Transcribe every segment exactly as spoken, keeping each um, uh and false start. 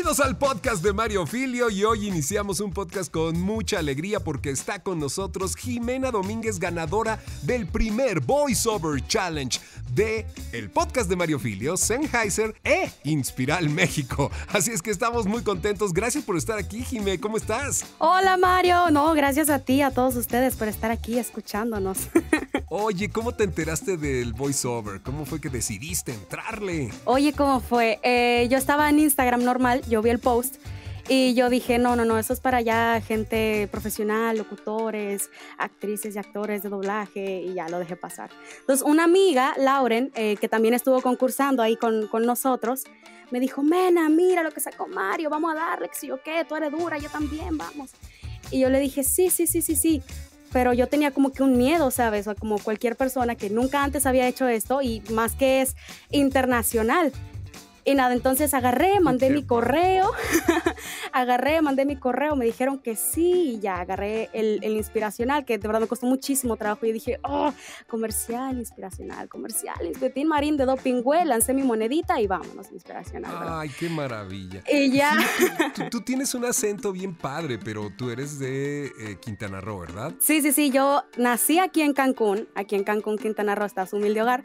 Bienvenidos al podcast de Mario Filio y hoy iniciamos un podcast con mucha alegría porque está con nosotros Jimena Domínguez, ganadora del primer VoiceOver Challenge de el podcast de Mario Filio, Sennheiser e Inspiral México. Así es que estamos muy contentos. Gracias por estar aquí, Jimé. ¿Cómo estás? Hola, Mario. No, gracias a ti, a todos ustedes por estar aquí escuchándonos. Oye, ¿cómo te enteraste del VoiceOver? ¿Cómo fue que decidiste entrarle? Oye, ¿cómo fue? Eh, yo estaba en Instagram normal, yo vi el post y yo dije, no, no, no, eso es para ya gente profesional, locutores, actrices y actores de doblaje, y ya lo dejé pasar. Entonces, una amiga, Lauren, eh, que también estuvo concursando ahí con, con nosotros, me dijo, Mena, mira lo que sacó Mario, vamos a darle, que si yo qué, tú eres dura, yo también, vamos. Y yo le dije, sí, sí, sí, sí, sí. Pero yo tenía como que un miedo, ¿sabes? O como cualquier persona que nunca antes había hecho esto y más que es internacional. Y nada, entonces agarré, mandé mi correo, agarré, mandé mi correo, me dijeron que sí, y ya agarré el, el inspiracional, que de verdad me costó muchísimo trabajo, y dije, oh, comercial, inspiracional, comercial, de Marín de Dopingüe, lancé mi monedita y vámonos, inspiracional. ¿verdad? Ay, qué maravilla. Y ya. Sí, tú, tú, tú tienes un acento bien padre, pero tú eres de eh, Quintana Roo, ¿verdad? Sí, sí, sí, yo nací aquí en Cancún, aquí en Cancún, Quintana Roo, está su humilde hogar,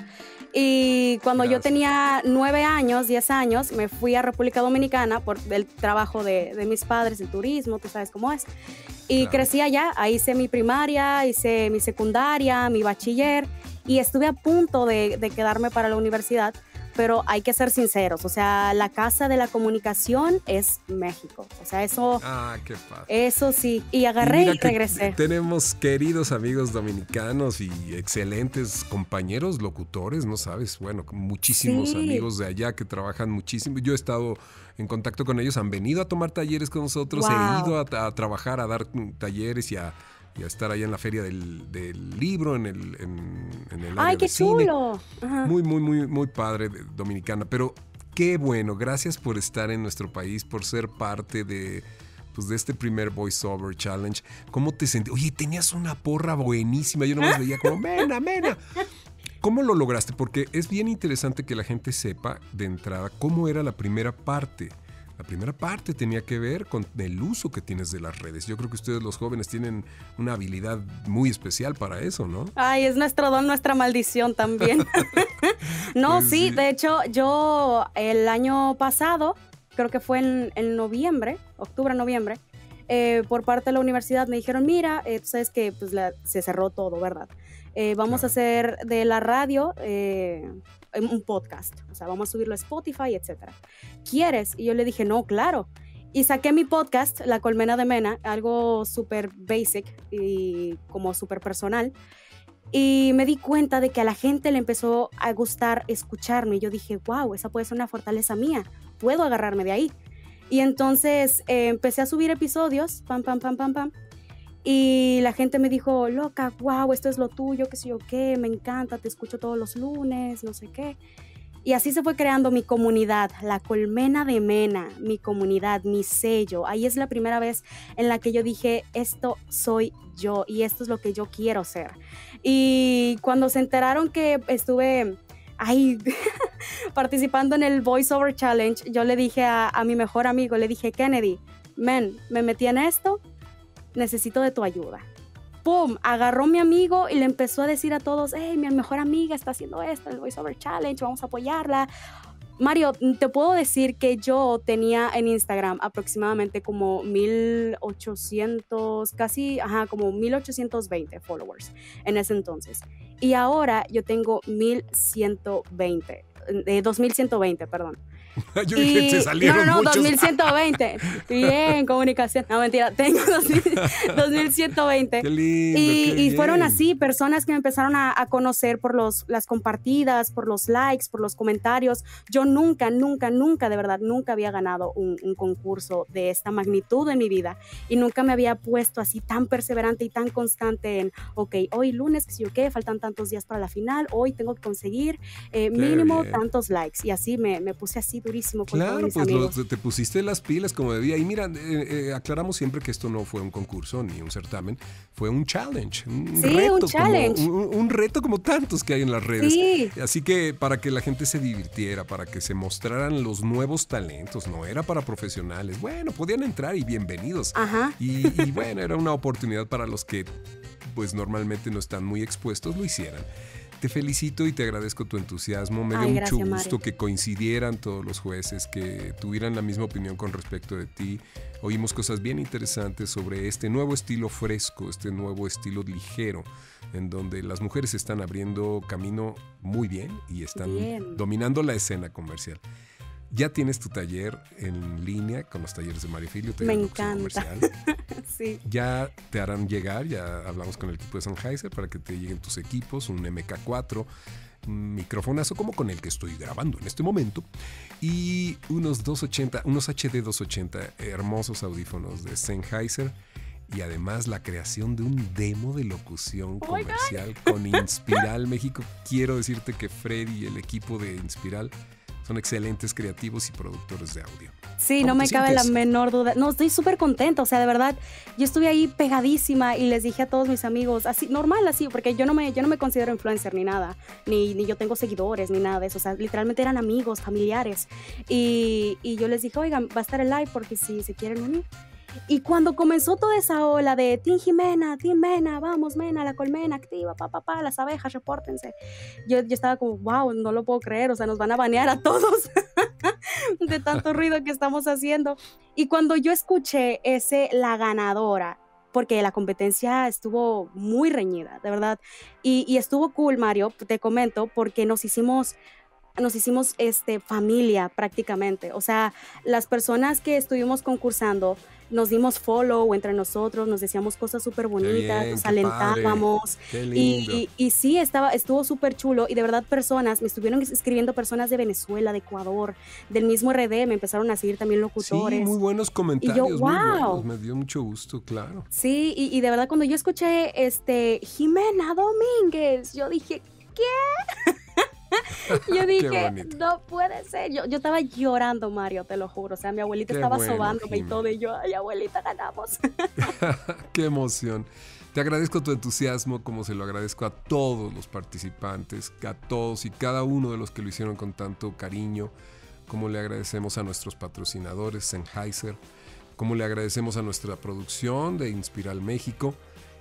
y cuando Gracias. yo tenía nueve años, diez años, me fui a República Dominicana por el trabajo de, de mis padres, el turismo, tú sabes cómo es. Y claro. crecí allá, ahí hice mi primaria, hice mi secundaria, mi bachiller, y estuve a punto de, de quedarme para la universidad, pero hay que ser sinceros, o sea, la casa de la comunicación es México, o sea, eso, ah, qué padre. Eso sí, y agarré y, y regresé. Tenemos queridos amigos dominicanos y excelentes compañeros locutores, ¿no sabes? Bueno, muchísimos sí. amigos de allá que trabajan muchísimo. Yo he estado en contacto con ellos, han venido a tomar talleres con nosotros, wow. he ido a, a trabajar, a dar talleres y a... y a estar allá en la feria del, del libro, en el, en, en el área ¡Ay, qué de cine. chulo! Ajá. Muy, muy, muy, muy padre, de, dominicana. Pero qué bueno, gracias por estar en nuestro país, por ser parte de, pues, de este primer VoiceOver Challenge. ¿Cómo te sentí? Oye, tenías una porra buenísima, yo nomás veía como, Mena, Mena. ¿Cómo lo lograste? Porque es bien interesante que la gente sepa de entrada cómo era la primera parte. La primera parte tenía que ver con el uso que tienes de las redes. Yo creo que ustedes los jóvenes tienen una habilidad muy especial para eso, ¿no? Ay, es nuestro don, nuestra maldición también. no, pues sí, sí, de hecho, yo el año pasado, creo que fue en, en noviembre, octubre, noviembre, eh, por parte de la universidad me dijeron, mira, eh, tú sabes que pues, la, se cerró todo, ¿verdad? Eh, vamos claro. a hacer de la radio... Eh, un podcast, o sea, vamos a subirlo a Spotify, etcétera. ¿Quieres? Y yo le dije, no, claro. Y saqué mi podcast, La Colmena de Mena, algo súper basic y como súper personal. Y me di cuenta de que a la gente le empezó a gustar escucharme. Y yo dije, wow, esa puede ser una fortaleza mía. Puedo agarrarme de ahí. Y entonces eh, empecé a subir episodios, pam, pam, pam, pam, pam. Y la gente me dijo, loca, wow, esto es lo tuyo, qué sé yo qué, me encanta, te escucho todos los lunes, no sé qué. Y así se fue creando mi comunidad, La Colmena de Mena, mi comunidad, mi sello. Ahí es la primera vez en la que yo dije, esto soy yo y esto es lo que yo quiero ser. Y cuando se enteraron que estuve ahí participando en el VoiceOver Challenge, yo le dije a, a mi mejor amigo, le dije, Kennedy, men, me metí en esto, necesito de tu ayuda. ¡Pum! Agarró mi amigo y le empezó a decir a todos, hey, mi mejor amiga está haciendo esto, el VoiceOver Challenge, vamos a apoyarla. Mario, te puedo decir que yo tenía en Instagram aproximadamente como mil ochocientos, casi, ajá, como mil ochocientos veinte followers en ese entonces. Y ahora yo tengo mil ciento veinte, eh, dos mil ciento veinte, perdón. Yo dije, y, se salieron no, no, no, muchos. dos mil ciento veinte. Bien, comunicación. No, mentira, tengo dos mil ciento veinte. Qué lindo, y, qué y fueron bien. así, personas que me empezaron a, a conocer por los, las compartidas, por los likes, por los comentarios. Yo nunca, nunca, nunca, de verdad, nunca había ganado un, un concurso de esta magnitud en mi vida. Y nunca me había puesto así tan perseverante y tan constante en, ok, hoy lunes, que sí o qué, faltan tantos días para la final, hoy tengo que conseguir eh, mínimo bien. tantos likes. Y así me, me puse así durísimo con claro, todos mis pues amigos. Lo, te pusiste las pilas como debía. Y mira, eh, eh, aclaramos siempre que esto no fue un concurso ni un certamen, fue un challenge, un Sí, reto, un challenge. Como, un, un reto como tantos que hay en las redes. Sí. Así que para que la gente se divirtiera, para que se mostraran los nuevos talentos, no era para profesionales. Bueno, podían entrar y bienvenidos. Ajá. Y, y bueno, era una oportunidad para los que pues normalmente no están muy expuestos, lo hicieran. Te felicito y te agradezco tu entusiasmo. Me dio Ay, mucho gracias, gusto Mario. que coincidieran todos los jueces, que tuvieran la misma opinión con respecto de ti. Oímos cosas bien interesantes sobre este nuevo estilo fresco, este nuevo estilo ligero, en donde las mujeres están abriendo camino muy bien y están Bien. dominando la escena comercial. Ya tienes tu taller en línea con los talleres de Mario Filio. Me encanta. Sí. Ya te harán llegar, ya hablamos con el equipo de Sennheiser para que te lleguen tus equipos, un M K cuatro, un microfonazo como con el que estoy grabando en este momento, y unos doscientos ochenta, unos H D doscientos ochenta, hermosos audífonos de Sennheiser. Y además la creación de un demo de locución Oh comercial con Inspiral México. Quiero decirte que Freddy y el equipo de Inspiral son excelentes creativos y productores de audio. Sí, no me cabe la menor duda. No, estoy súper contenta, o sea, de verdad, yo estuve ahí pegadísima y les dije a todos mis amigos, así, normal así, porque yo no me, yo no me considero influencer ni nada, ni, ni yo tengo seguidores, ni nada de eso, o sea, literalmente eran amigos, familiares, y, y yo les dije, oigan, va a estar el live porque si se quieren unir. Y cuando comenzó toda esa ola de Team Jimena, Team Mena, vamos Mena, la colmena activa, pa, pa, pa, las abejas, repórtense. Yo, yo estaba como, wow, no lo puedo creer, o sea, nos van a banear a todos de tanto ruido que estamos haciendo. Y cuando yo escuché ese, la ganadora, porque la competencia estuvo muy reñida, de verdad, y, y estuvo cool, Mario, te comento, porque nos hicimos... nos hicimos este, familia prácticamente, o sea, las personas que estuvimos concursando nos dimos follow entre nosotros, nos decíamos cosas súper bonitas, nos alentábamos, y, y, y sí, estaba, estuvo súper chulo, y de verdad personas, me estuvieron escribiendo personas de Venezuela, de Ecuador, del mismo R D, me empezaron a seguir también locutores. Sí, muy buenos comentarios, y yo, wow. muy buenos, me dio mucho gusto, claro. Sí, y, y de verdad cuando yo escuché este, Jimena Domínguez, yo dije, ¿qué? Yo dije, no puede ser. Yo, yo estaba llorando, Mario, te lo juro. O sea, mi abuelita Qué estaba bueno, sobándome Jimena. Y todo, y yo, ay, abuelita, ganamos. Qué emoción. Te agradezco tu entusiasmo, como se lo agradezco a todos los participantes, a todos y cada uno de los que lo hicieron con tanto cariño, como le agradecemos a nuestros patrocinadores, Sennheiser, como le agradecemos a nuestra producción de Inspiral México.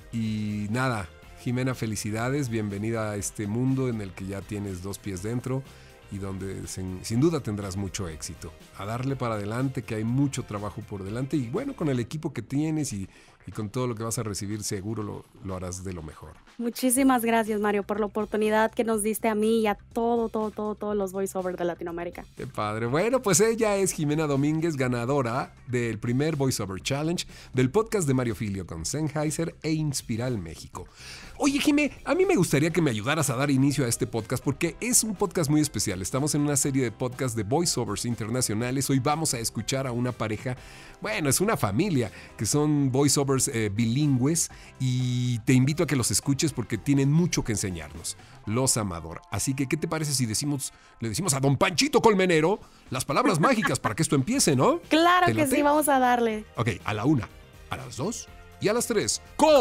Y nada, Jimena, felicidades, bienvenida a este mundo en el que ya tienes dos pies dentro y donde sin, sin duda tendrás mucho éxito. A darle para adelante, que hay mucho trabajo por delante, y bueno, con el equipo que tienes y, y con todo lo que vas a recibir, seguro lo, lo harás de lo mejor. Muchísimas gracias, Mario, por la oportunidad que nos diste a mí y a todo, todo, todo, todos los voiceovers de Latinoamérica. Qué padre. Bueno, pues ella es Jimena Domínguez, ganadora del primer Voiceover Challenge del podcast de Mario Filio con Sennheiser e Inspiral México. Oye, Jimé, a mí me gustaría que me ayudaras a dar inicio a este podcast porque es un podcast muy especial. Estamos en una serie de podcasts de voiceovers internacionales. Hoy vamos a escuchar a una pareja, bueno, es una familia, que son voiceovers eh, bilingües, y te invito a que los escuches porque tienen mucho que enseñarnos. Los Amador. Así que, ¿qué te parece si decimos, le decimos a don Panchito Colmenero las palabras mágicas para que esto empiece, ¿no? Claro que sí, vamos a darle. Ok, a la una, a las dos y a las tres.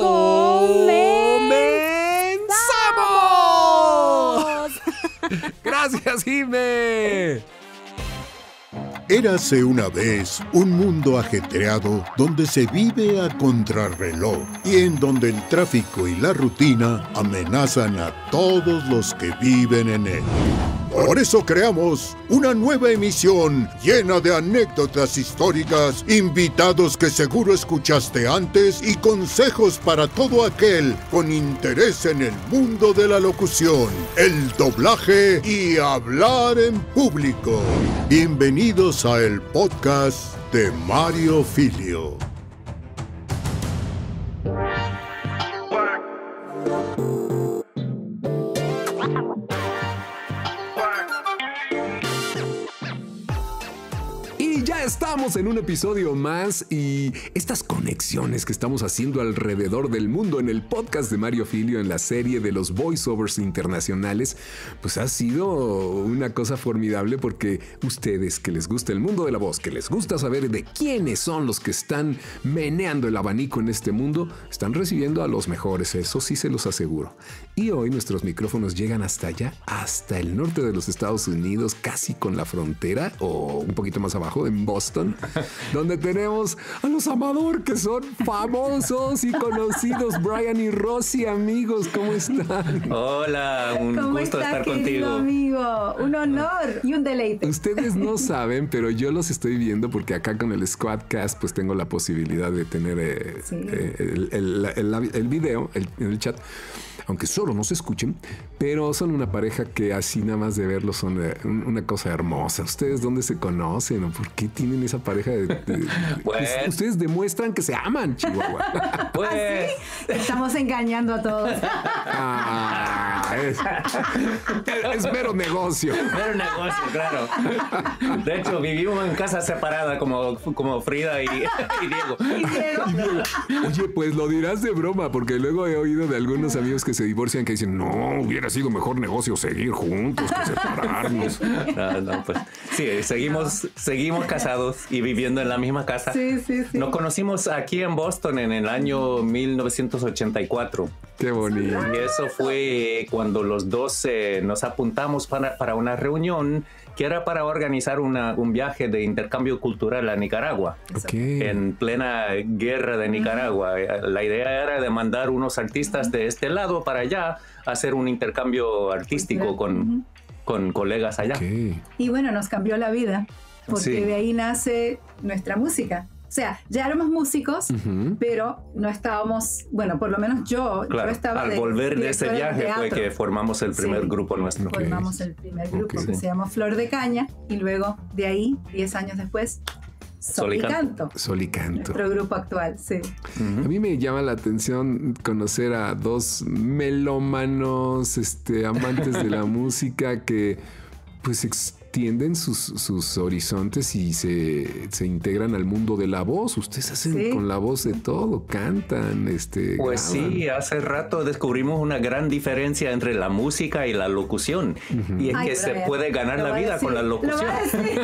¡Comenzamos! Gracias, Jimé. Érase una vez un mundo ajetreado donde se vive a contrarreloj y en donde el tráfico y la rutina amenazan a todos los que viven en él. Por eso creamos una nueva emisión llena de anécdotas históricas, invitados que seguro escuchaste antes y consejos para todo aquel con interés en el mundo de la locución, el doblaje y hablar en público. Bienvenidos a el podcast de Mario Filio. estamos en un episodio más y estas conexiones que estamos haciendo alrededor del mundo en el podcast de Mario Filio en la serie de los voiceovers internacionales, pues ha sido una cosa formidable porque ustedes que les gusta el mundo de la voz, que les gusta saber de quiénes son los que están meneando el abanico en este mundo, están recibiendo a los mejores, eso sí se los aseguro. Y hoy nuestros micrófonos llegan hasta allá, hasta el norte de los Estados Unidos, casi con la frontera o un poquito más abajo, en Boston, donde tenemos a los Amador, que son famosos y conocidos. Brian y Rosy, amigos, ¿cómo están? Hola, un ¿Cómo gusto está, estar contigo. Amigo? Un honor y un deleite. Ustedes no saben, pero yo los estoy viendo porque acá con el Squadcast pues tengo la posibilidad de tener eh, sí. eh, el, el, el, el, el video el, en el chat, aunque solo nos escuchen, pero son una pareja que así nada más de verlos son eh, una cosa hermosa. ¿Ustedes dónde se conocen o por qué tienen esa pareja? De, de, de, pues, ustedes demuestran que se aman, Chihuahua. Pues ¿sí? Estamos engañando a todos. Ah, es, es mero negocio. Mero negocio, claro. De hecho, vivimos en casa separada como, como Frida y, y Diego. ¿Y Diego? Oye, pues lo dirás de broma, porque luego he oído de algunos amigos que se divorcian que dicen, no, hubiera sido mejor negocio seguir juntos que separarnos. No, no, pues sí, seguimos, seguimos casados y viviendo en la misma casa. Sí, sí, sí. Nos conocimos aquí en Boston en el año mil novecientos ochenta y cuatro. Qué bonito. Y eso fue cuando los dos eh, nos apuntamos para, para una reunión que era para organizar una, un viaje de intercambio cultural a Nicaragua. Okay. En plena guerra de Nicaragua. La idea era de mandar unos artistas de este lado para allá a hacer un intercambio artístico con, con colegas allá. Okay. Y bueno, nos cambió la vida, porque Sí. de ahí nace nuestra música. O sea, ya éramos músicos, uh-huh. pero no estábamos, bueno, por lo menos yo, claro, yo estaba al de, volver de ese viaje fue que formamos el primer sí, grupo nuestro. Okay. Formamos el primer grupo Okay. que se llamó Flor de Caña y luego de ahí, diez años después, Sol y Canto. Sol y Canto. Nuestro grupo actual, sí. Uh-huh. A mí me llama la atención conocer a dos melómanos, este, amantes de la música que pues extienden sus, sus horizontes y se, se integran al mundo de la voz. Ustedes hacen sí. con la voz de todo, cantan, este, pues graban. Sí, hace rato descubrimos una gran diferencia entre la música y la locución. Uh-huh. Y es Ay, que se ver, puede ganar la vida con la locución.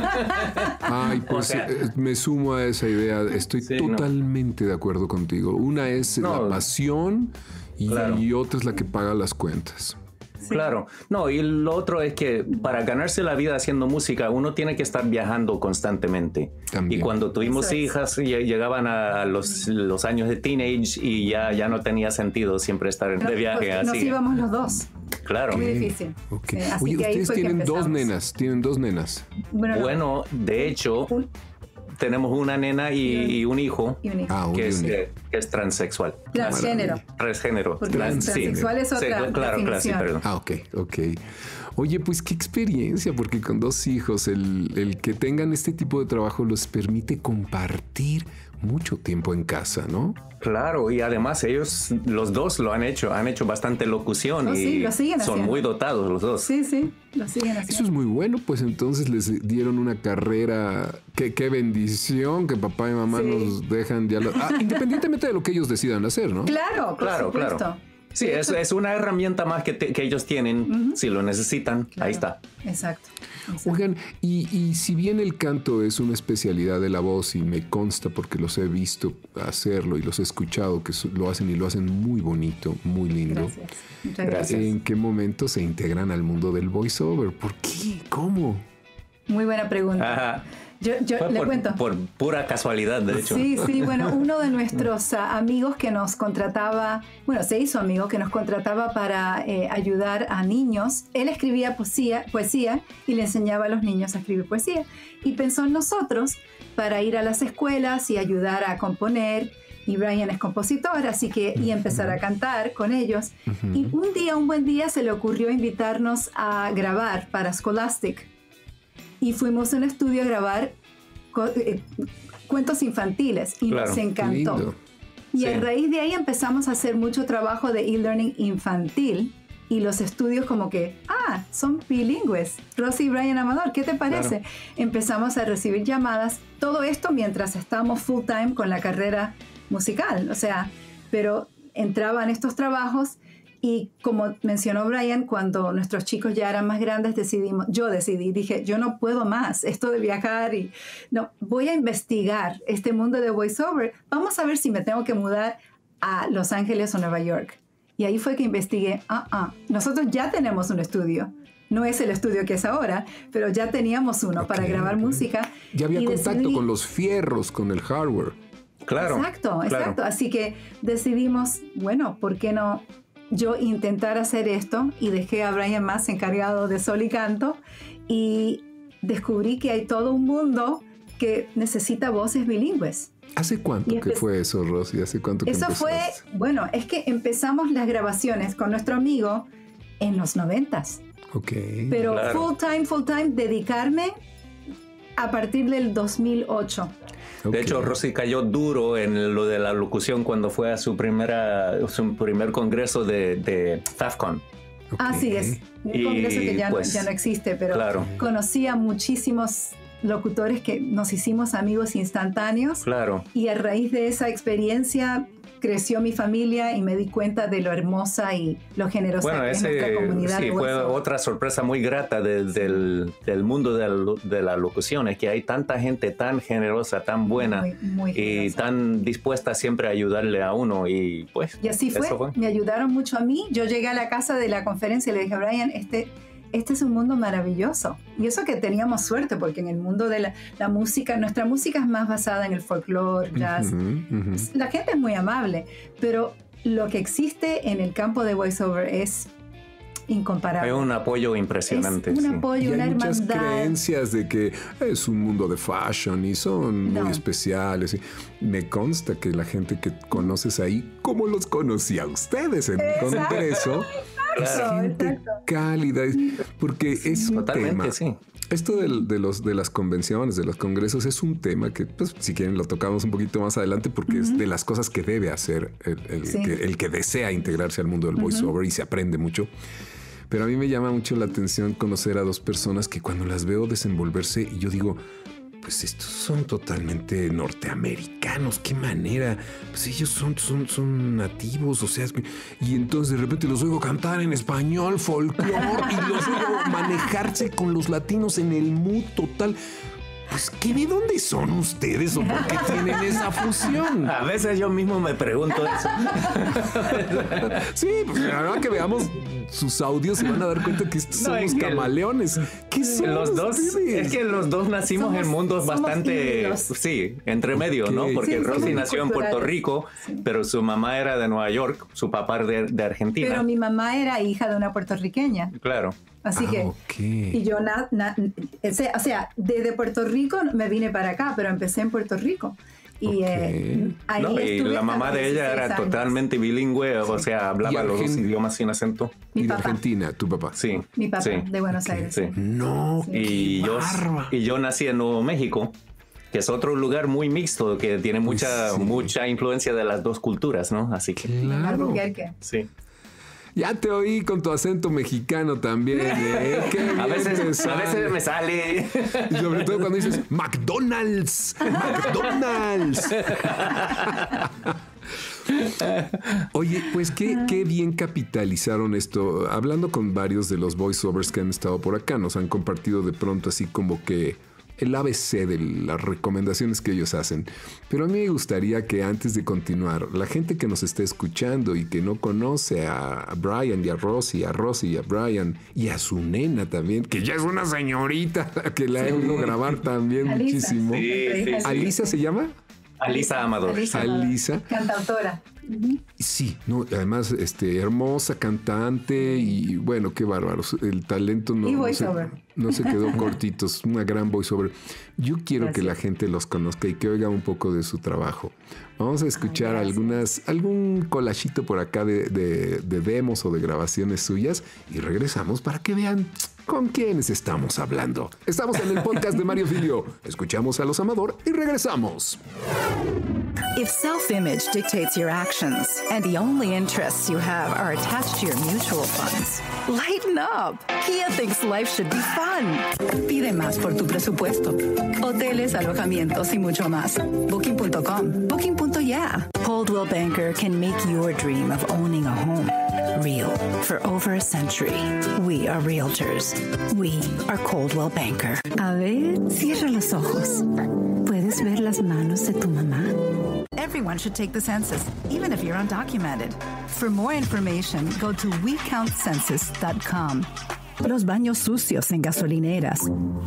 Ay, pues o sea, me sumo a esa idea. Estoy sí, totalmente no. de acuerdo contigo. Una es no, la pasión y, claro. y otra es la que paga las cuentas. Sí. Claro, no, y lo otro es que para ganarse la vida haciendo música uno tiene que estar viajando constantemente. También. Y cuando tuvimos hijas llegaban a los, los años de teenage y ya, ya no tenía sentido siempre estar no, de viaje nos así. Nos íbamos los dos. Claro. Muy difícil. Okay. Sí, así Oye, que ustedes tienen dos nenas, tienen dos nenas. Bueno, no. bueno de hecho... Un... tenemos una nena y, y un hijo, y un hijo. Ah, que, es, eh, que es transexual. Transgénero. Transgénero. Porque Trans, transexual sí. es otra sí, claro, definición. Claro, sí, perdón. Ah, ok, ok. Oye, pues qué experiencia, porque con dos hijos, el, el que tengan este tipo de trabajo los permite compartir mucho tiempo en casa, ¿no? Claro, y además ellos, los dos lo han hecho, han hecho bastante locución oh, y sí, lo siguen son haciendo. Muy dotados los dos. Sí, sí, lo siguen haciendo. Eso es muy bueno, pues entonces les dieron una carrera, qué, qué bendición que papá y mamá sí. nos dejan ya, lo, ah, independientemente de lo que ellos decidan hacer, ¿no? Claro, por claro, supuesto. claro. Sí, es, es una herramienta más que, te, que ellos tienen, uh-huh. si lo necesitan, claro. Ahí está. Exacto. Exacto. Oigan, y, y si bien el canto es una especialidad de la voz y me consta porque los he visto hacerlo y los he escuchado que lo hacen y lo hacen muy bonito, muy lindo. Gracias. Muchas gracias. ¿En qué momento se integran al mundo del voiceover? ¿Por qué? ¿Cómo? Muy buena pregunta. Ajá. Yo, yo le por, cuento. Por pura casualidad, de hecho. Sí, sí, bueno, uno de nuestros uh, amigos que nos contrataba, bueno, se hizo amigo, que nos contrataba para eh, ayudar a niños. Él escribía poesía, poesía y le enseñaba a los niños a escribir poesía. Y pensó en nosotros para ir a las escuelas y ayudar a componer. Y Brian es compositor, así que y empezar a cantar con ellos. Uh-huh. Y un día, un buen día, se le ocurrió invitarnos a grabar para Scholastic. Y fuimos a un estudio a grabar cu- eh, cuentos infantiles y claro, nos encantó. Y sí. a raíz de ahí empezamos a hacer mucho trabajo de e-learning infantil y los estudios como que, ah, son bilingües, Rosy y Brian Amador, ¿qué te parece? Claro. Empezamos a recibir llamadas, todo esto mientras estábamos full time con la carrera musical, o sea, pero entraban estos trabajos y como mencionó Brian, cuando nuestros chicos ya eran más grandes, decidimos, yo decidí, dije, yo no puedo más, esto de viajar y no, voy a investigar este mundo de voiceover, vamos a ver si me tengo que mudar a Los Ángeles o Nueva York. Y ahí fue que investigué, ah, ah, nosotros ya tenemos un estudio. No es el estudio que es ahora, pero ya teníamos uno okay, para grabar okay. música. Ya había y contacto decidí... con los fierros, con el hardware. Claro. Exacto, claro. exacto. Así que decidimos, bueno, ¿por qué no yo intentar hacer esto? Y dejé a Brian más encargado de sol y canto. Y descubrí que hay todo un mundo que necesita voces bilingües. ¿Hace cuánto que fue eso, Rosy? ¿Hace cuánto que Eso empezaste? fue, bueno, es que empezamos las grabaciones con nuestro amigo en los noventas. Ok. Pero claro. full time, full time, dedicarme a partir del dos mil ocho. De okay. hecho, Rosy cayó duro en lo de la locución cuando fue a su, primera, su primer congreso de, de FAFCON. Okay. Así es, un y congreso que ya, pues, no, ya no existe, pero claro. conocí a muchísimos locutores que nos hicimos amigos instantáneos. Claro. Y a raíz de esa experiencia creció mi familia y me di cuenta de lo hermosa y lo generosa bueno, que ese, es nuestra comunidad. Sí, fue otra sorpresa muy grata de, del, del mundo de la, de la locución, es que hay tanta gente tan generosa, tan buena muy, muy y tan dispuesta siempre a ayudarle a uno y pues y así fue. fue, me ayudaron mucho a mí. Yo llegué a la casa de la conferencia y le dije a Brian, este... Este es un mundo maravilloso. Y eso que teníamos suerte, porque en el mundo de la, la música, nuestra música es más basada en el folclore, jazz. Uh-huh, uh-huh. La gente es muy amable, pero lo que existe en el campo de voiceover es incomparable. Hay un apoyo impresionante. Es un sí. apoyo, y una hay muchas hermandad. creencias de que es un mundo de fashion y son no. muy especiales. Me consta que la gente que conoces ahí, como los conocí a ustedes en el congreso, es gente exacto. cálida, porque sí, es un tema. Sí. Esto de, de, los, de las convenciones, de los congresos, es un tema que, pues, si quieren, lo tocamos un poquito más adelante, porque uh-huh. es de las cosas que debe hacer el, el, sí. que, el que desea integrarse al mundo del voiceover uh-huh. y se aprende mucho. Pero a mí me llama mucho la atención conocer a dos personas que cuando las veo desenvolverse, y yo digo, pues estos son totalmente norteamericanos, qué manera, pues ellos son, son, son nativos, o sea, y entonces de repente los oigo cantar en español, folclore, y los oigo manejarse con los latinos en el mood total. Pues, ¿qué, ¿de dónde son ustedes o por qué tienen esa fusión? A veces yo mismo me pregunto eso. Sí, pues la verdad que veamos sus audios se van a dar cuenta que estos no, somos camaleones. ¿Qué son los dos? Ustedes? Es que los dos nacimos somos, en mundos bastante, híbridos. Sí, entre medio, okay. ¿no? Porque sí, Rosy nació en Puerto Rico, sí. pero su mamá era de Nueva York, su papá de, de Argentina. Pero mi mamá era hija de una puertorriqueña. Claro. Así ah, que, okay. y yo, na, na, o sea, desde Puerto Rico me vine para acá, pero empecé en Puerto Rico. Y, okay. eh, ahí no, y la mamá de ella era años. totalmente bilingüe, sí. o sea, hablaba los dos idiomas sin acento. Mi y de papá. Argentina, tu papá. Sí. Mi papá, sí. de Buenos okay. Aires. Sí. No, sí. Y, yo, y yo nací en Nuevo México, que es otro lugar muy mixto, que tiene mucha, sí. mucha influencia de las dos culturas, ¿no? Así que... Claro. Sí. Ya te oí con tu acento mexicano también, ¿eh? Qué a, veces, a veces me sale. Y sobre todo cuando dices McDonald's, McDonald's. Oye, pues qué, qué bien capitalizaron esto. Hablando con varios de los voiceovers que han estado por acá, nos han compartido de pronto así como que el A B C de las recomendaciones que ellos hacen. Pero a mí me gustaría que antes de continuar, la gente que nos esté escuchando y que no conoce a Brian y a Rosy, a Rosy y a Brian y a su nena también, que ya es una señorita que la he oído grabar también Alisa. muchísimo. Sí, sí, sí. ¿Alisa se llama? Alisa Amador. Alisa. Alisa. Cantautora. Uh-huh. Sí, no, además este, hermosa, cantante y bueno, qué bárbaro. El talento no, no, se, no se quedó cortito, es una gran voiceover. Yo quiero Gracias. que la gente los conozca y que oiga un poco de su trabajo. Vamos a escuchar Ay, algunas, algún collachito por acá de, de, de demos o de grabaciones suyas y regresamos para que vean con quiénes estamos hablando. Estamos en el podcast de Mario Filio. Escuchamos a Los Amador y regresamos. If self-image dictates your actions and the only interests you have are attached to your mutual funds, lighten up. Kia thinks life should be fun. Pide más por tu presupuesto. Hoteles, alojamientos y mucho más. Booking punto com. Booking punto yeah. Coldwell Banker can make your dream of owning a home real. For over a century, we are realtors. We are Coldwell Banker. A ver, cierra los ojos. ¿Puedes ver las manos de tu mamá? Everyone should take the census, even if you're undocumented. For more information, go to we count census dot com. Los baños sucios en gasolineras.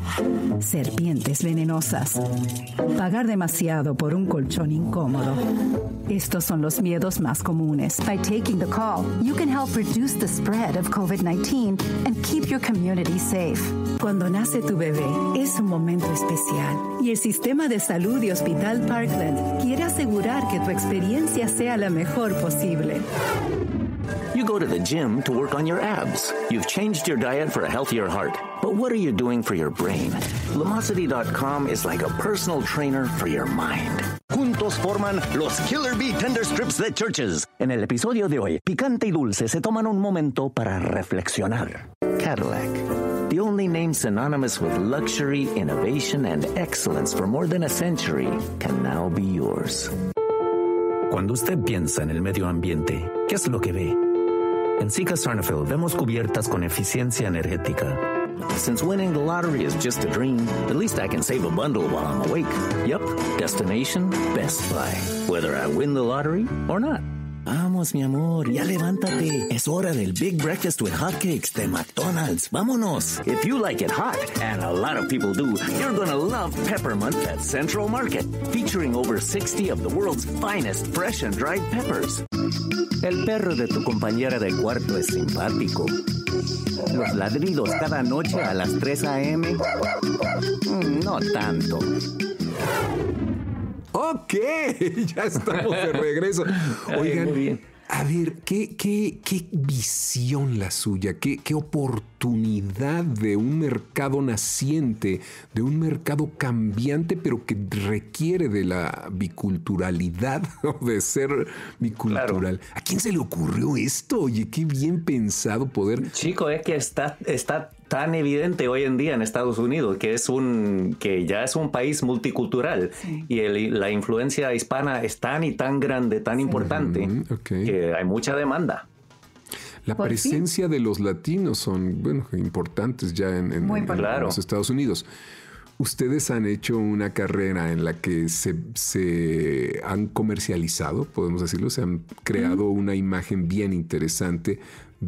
Serpientes venenosas. Pagar demasiado por un colchón incómodo. Estos son los miedos más comunes. By taking the call, you can help reduce the spread of COVID nineteen and keep your community safe. Cuando nace tu bebé, es un momento especial y el Sistema de Salud de Hospital Parkland quiere asegurar que tu experiencia sea la mejor posible. You go to the gym to work on your abs. You've changed your diet for a healthier heart. But what are you doing for your brain? Lumosity dot com is like a personal trainer for your mind. Juntos forman los Killer Bee Tender Strips de Churches. En el episodio de hoy, Picante y Dulce se toman un momento para reflexionar. Cadillac, the only name synonymous with luxury, innovation, and excellence for more than a century, can now be yours. Cuando usted piensa en el medio ambiente, ¿qué es lo que ve? En Sika Sarnafil vemos cubiertas con eficiencia energética. Since winning the lottery is just a dream, the least I can save a bundle while I'm awake. Yup, destination Best Buy. Whether I win the lottery or not. Vamos, mi amor, ya levántate. Es hora del Big Breakfast with Hotcakes de McDonald's. Vámonos. If you like it hot, and a lot of people do, you're gonna love Pepper Month at Central Market, featuring over sixty of the world's finest fresh and dried peppers. El perro de tu compañera de cuarto es simpático. Los ladridos cada noche a las tres a eme No tanto. Ok, ya estamos de regreso. Oigan, Ay, muy bien. A ver, ¿qué, qué, qué visión la suya? ¿Qué, ¿Qué oportunidad de un mercado naciente, de un mercado cambiante, pero que requiere de la biculturalidad o de ser bicultural? Claro. ¿A quién se le ocurrió esto? Oye, qué bien pensado poder... Chico, es que está... está tan evidente hoy en día en Estados Unidos, que es un que ya es un país multicultural, sí. y el, la influencia hispana es tan y tan grande, tan sí. importante, mm, okay. que hay mucha demanda. La Por presencia fin. de los latinos son, bueno, importantes ya en, en, en, claro. en los Estados Unidos. Ustedes han hecho una carrera en la que se, se han comercializado, podemos decirlo, se han creado mm. una imagen bien interesante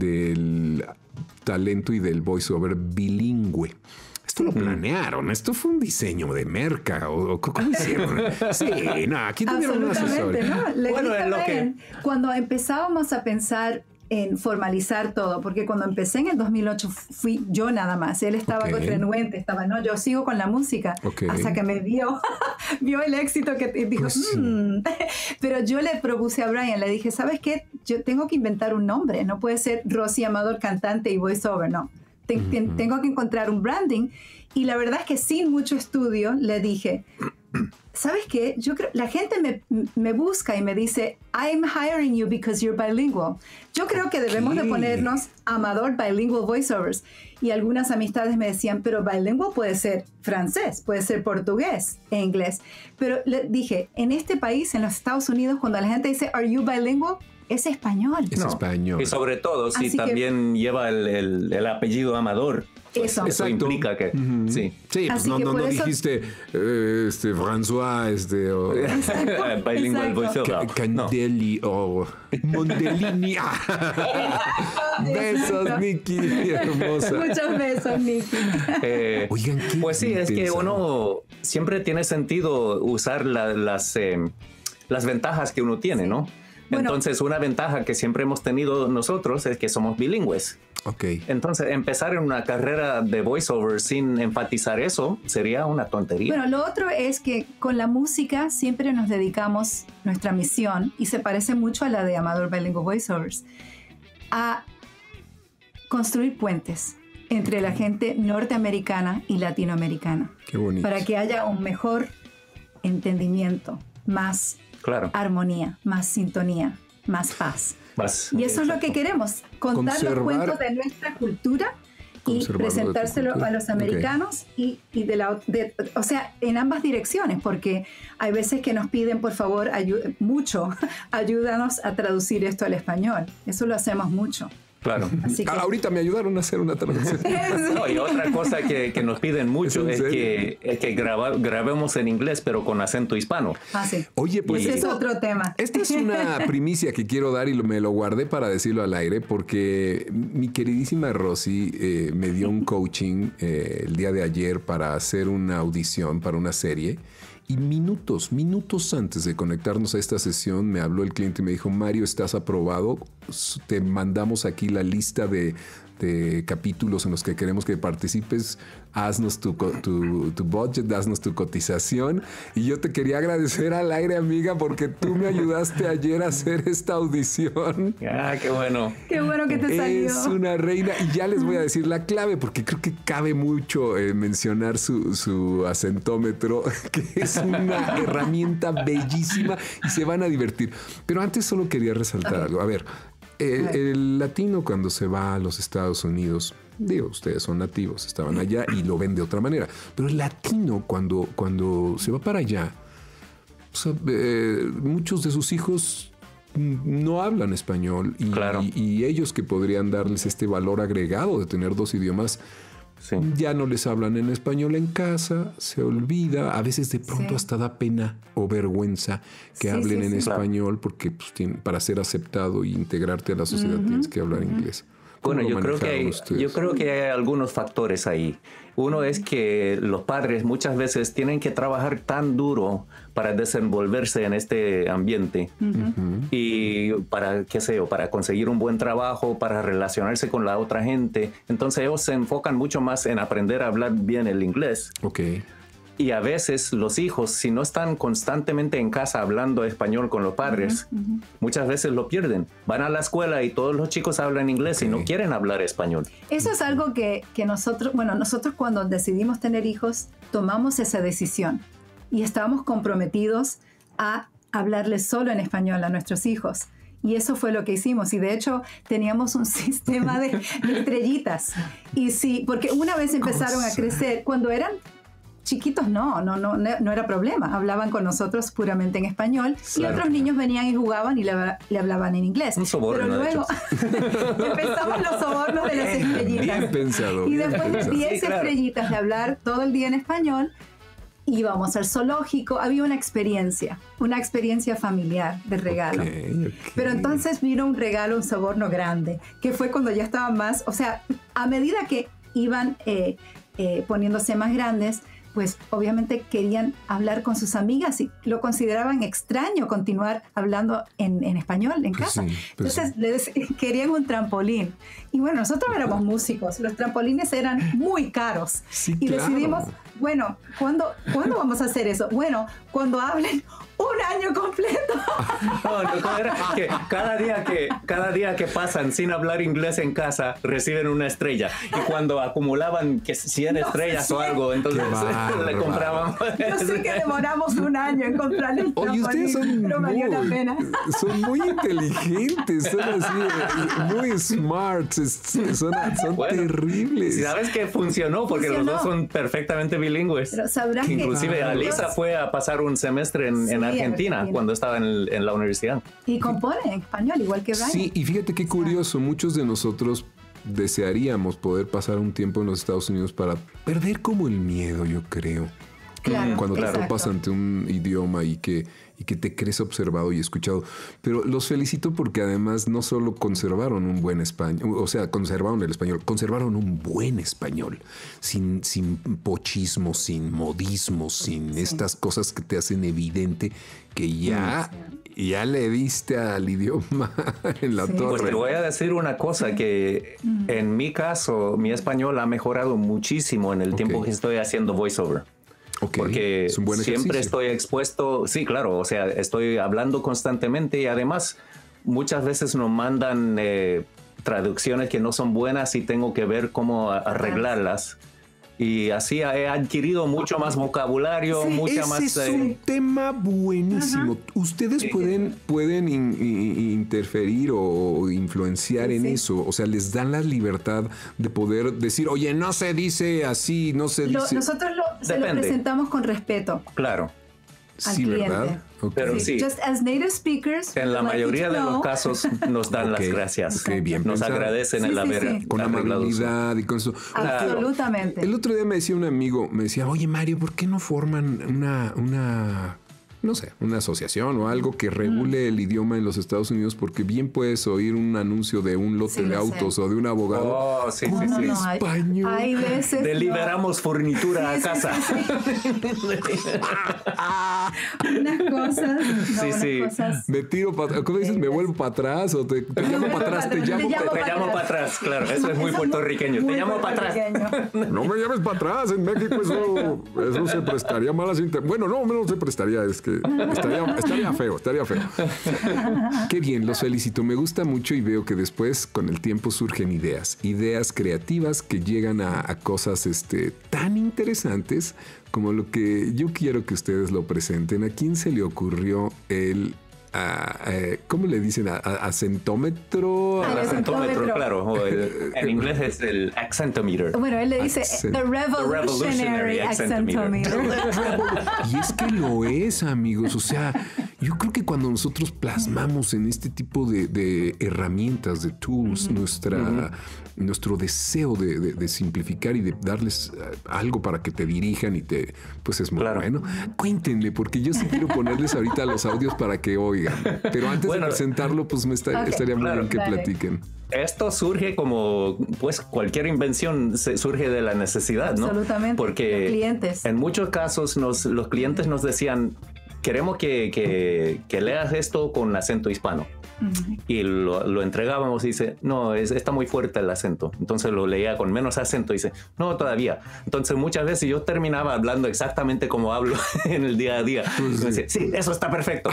del talento y del voiceover bilingüe. Esto lo planearon, esto fue un diseño de merca, o ¿cómo hicieron? Sí, no, aquí tuvieron un asesor. ¿No? Le bueno, dije es lo que... Cuando empezábamos a pensar en formalizar todo, porque cuando empecé en el dos mil ocho fui yo nada más, él estaba okay. renuente, estaba, no, yo sigo con la música, okay. hasta que me vio, vio el éxito que y dijo, pues, mmm. pero yo le propuse a Brian, le dije, ¿sabes qué? Yo tengo que inventar un nombre, no puede ser Rosy Amador, cantante y voiceover, no. Ten, uh-huh. ten, tengo que encontrar un branding, y la verdad es que sin mucho estudio le dije, ¿sabes qué? Yo creo, la gente me, me busca y me dice, I'm hiring you because you're bilingual. Yo creo que debemos de ponernos Amador Bilingual Voiceovers. Y algunas amistades me decían, pero bilingual puede ser francés, puede ser portugués e inglés. Pero le dije, en este país, en los Estados Unidos, cuando la gente dice, are you bilingual? Es español. Es no. español. Y sobre todo, si Así también que, lleva el, el, el apellido Amador. Pues eso. eso implica que uh-huh. sí, sí pues no, no, no dijiste eh, este François este o bilingual voiceover Candelli no. o Mondellini. Besos, Nikki, hermosa. Muchos besos, Nikki. Eh, Oigan, ¿qué pues sí, es que uno siempre tiene sentido usar la, las eh, las ventajas que uno tiene, ¿no? Bueno, entonces, una ventaja que siempre hemos tenido nosotros es que somos bilingües. Okay. Entonces, empezar en una carrera de voiceover sin enfatizar eso sería una tontería. Bueno, lo otro es que con la música siempre nos dedicamos nuestra misión, y se parece mucho a la de Amador Bilingual Voiceovers, a construir puentes entre la gente norteamericana y latinoamericana. Qué bonito. Para que haya un mejor entendimiento, más claro. armonía, más sintonía, más paz. Más, y eso exacto. es lo que queremos, contar Conservar, los cuentos de nuestra cultura y presentárselo a los americanos okay. y, y de la de, o sea, en ambas direcciones, porque hay veces que nos piden, por favor, ayu- mucho, ayúdanos a traducir esto al español. Eso lo hacemos mucho. Claro. Así que, ahorita me ayudaron a hacer una traducción. No, y otra cosa que, que nos piden mucho es, es que, es que graba, grabemos en inglés, pero con acento hispano. Ah, sí. Oye, pues ese esto, es otro tema. Esta es una primicia que quiero dar y lo, me lo guardé para decirlo al aire, porque mi queridísima Rosy eh, me dio un coaching eh, el día de ayer para hacer una audición para una serie. Y minutos, minutos antes de conectarnos a esta sesión, me habló el cliente y me dijo, Mario, estás aprobado, te mandamos aquí la lista de, de capítulos en los que queremos que participes, haznos tu, tu, tu budget, haznos tu cotización. Y yo te quería agradecer al aire, amiga, porque tú me ayudaste ayer a hacer esta audición. Ah, qué bueno. Qué bueno que te salió. Es una reina. Y ya les voy a decir la clave, porque creo que cabe mucho eh, mencionar su, su acentómetro, que es una herramienta bellísima y se van a divertir. Pero antes solo quería resaltar okay. algo. A ver, el, el latino cuando se va a los Estados Unidos, digo, ustedes son nativos, estaban allá y lo ven de otra manera. Pero el latino cuando, cuando se va para allá, o sea, eh, muchos de sus hijos no hablan español y, claro. y, y ellos que podrían darles este valor agregado de tener dos idiomas, sí. ya no les hablan en español en casa, se olvida, a veces de pronto sí. hasta da pena o vergüenza que sí, hablen sí, en sí, español claro. porque pues, tiene, para ser aceptado e integrarte a la sociedad uh-huh. tienes que hablar uh-huh. inglés. Bueno, yo creo, que hay, yo creo que hay algunos factores ahí. Uno es que los padres muchas veces tienen que trabajar tan duro para desenvolverse en este ambiente uh-huh. y para, qué sé yo, para conseguir un buen trabajo, para relacionarse con la otra gente. Entonces ellos se enfocan mucho más en aprender a hablar bien el inglés. Okay. Y a veces los hijos, si no están constantemente en casa hablando español con los padres, uh-huh, uh-huh. muchas veces lo pierden. Van a la escuela y todos los chicos hablan inglés okay. y no quieren hablar español. Eso es algo que, que nosotros, bueno, nosotros cuando decidimos tener hijos, tomamos esa decisión y estábamos comprometidos a hablarles solo en español a nuestros hijos. Y eso fue lo que hicimos. Y de hecho, teníamos un sistema de, de estrellitas. Y sí, porque una vez empezaron a crecer, cuando eran chiquitos no, no, no, no era problema. Hablaban con nosotros puramente en español claro. y otros niños venían y jugaban y le, le hablaban en inglés. Un soborno, pero luego empezamos los sobornos de las estrellitas. Bien pensado. Y después de diez sí, claro. estrellitas de hablar todo el día en español, íbamos al zoológico. Había una experiencia, una experiencia familiar de regalo. Okay, okay. Pero entonces vino un regalo, un soborno grande, que fue cuando ya estaban más, o sea, a medida que iban eh, eh, poniéndose más grandes, pues obviamente querían hablar con sus amigas y lo consideraban extraño continuar hablando en, en español en casa. Pues sí, pues Entonces sí. les, querían un trampolín. Y bueno, nosotros éramos músicos, los trampolines eran muy caros. Sí, y claro. decidimos, bueno, ¿cuándo, ¿cuándo vamos a hacer eso? Bueno, cuando hablen un año completo. No, no, era que cada día que cada día que pasan sin hablar inglés en casa reciben una estrella y cuando acumulaban que cien no estrellas sé, o algo, entonces bárbaro, le compraban. Yo sé que demoramos un año en comprar el Oye, ustedes son pero muy, valió la pena. Son muy inteligentes, son así, muy smart, son, son bueno, terribles. Sabes que funcionó porque funcionó. Los dos son perfectamente bilingües. Pero sabrás que inclusive que Alisa fue a pasar un semestre en, sí, en Argentina, Argentina cuando estaba en, el, en la universidad. Y compone en español, igual que Brian. Sí, y fíjate qué curioso, muchos de nosotros desearíamos poder pasar un tiempo en los Estados Unidos para perder como el miedo, yo creo. Claro, cuando te exacto. topas ante un idioma y que, y que te crees observado y escuchado. Pero los felicito porque además no solo conservaron un buen español, o sea, conservaron el español, conservaron un buen español, sin, sin pochismo, sin modismo, sin sí. estas cosas que te hacen evidente que ya, sí. ya le diste al idioma en la sí. torre. Pues te voy a decir una cosa, que mm. en mi caso, mi español ha mejorado muchísimo en el okay. tiempo que estoy haciendo voiceover. Okay. Porque es un buen siempre estoy expuesto, sí, claro, o sea, estoy hablando constantemente y además muchas veces nos mandan eh, traducciones que no son buenas y tengo que ver cómo arreglarlas. Y así he adquirido mucho más vocabulario, sí, mucha ese más... es eh, un tema buenísimo. Ajá. Ustedes sí. pueden, pueden in, in, interferir o influenciar sí, en sí. eso. O sea, les dan la libertad de poder decir, oye, no se dice así, no se lo, dice... Nosotros lo, se lo presentamos con respeto. Claro. Al sí, cliente. ¿verdad? Okay. Pero sí, Just as native speakers, en la mayoría de los casos nos dan okay. las gracias. Okay, bien nos pensado. agradecen sí, el sí, haber sí. con amabilidad y con eso. Absolutamente. El otro día me decía un amigo, me decía, oye Mario, ¿por qué no forman una, una no sé, una asociación o algo que regule mm. el idioma en los Estados Unidos? Porque bien puedes oír un anuncio de un lote sí, de autos sé. o de un abogado. Oh, sí, con sí, sí. No, español. Hay, hay veces. Deliberamos no. fornitura sí, a casa. Sí, sí, sí. unas cosas. No, sí, unas sí. Cosas. Me tiro para ¿cómo dices? ¿Me vuelvo para atrás? ¿O te, te llamo para atrás? Te llamo para atrás. Claro, eso es muy eso puertorriqueño. Muy te llamo para atrás. No me llames para atrás. En México eso, eso se prestaría malas inter... Bueno, no, no se prestaría. Es que estaría, estaría feo, estaría feo. Qué bien, los felicito. Me gusta mucho y veo que después, con el tiempo, surgen ideas. Ideas creativas que llegan a, a cosas este, tan interesantes como lo que yo quiero que ustedes lo presenten. ¿A quién se le ocurrió el... Uh, uh, ¿cómo le dicen? ¿A, a, ¿Acentómetro? El acentómetro, claro. O el, en inglés es el accentometer. Bueno, él le dice Accent- the revolutionary, the revolutionary accentometer. Y es que lo es, amigos. O sea, yo creo que cuando nosotros plasmamos en este tipo de, de herramientas, de tools, uh-huh. nuestra... Uh-huh. nuestro deseo de, de, de simplificar y de darles uh, algo para que te dirijan y te, pues es muy claro. bueno. Cuéntenle, porque yo sí quiero ponerles ahorita los audios para que oigan. Pero antes bueno, de presentarlo, pues me está, okay, estaría muy claro, bien que dale. platiquen. Esto surge como, pues cualquier invención se, surge de la necesidad, ¿no? Absolutamente. Porque clientes. en muchos casos nos, los clientes nos decían, queremos que, que, que leas esto con acento hispano. Uh-huh. Y lo, lo entregábamos y dice, no, es, está muy fuerte el acento. Entonces lo leía con menos acento y dice, no, todavía. Entonces muchas veces yo terminaba hablando exactamente como hablo en el día a día. Pues sí. Y me decía, sí, eso está perfecto.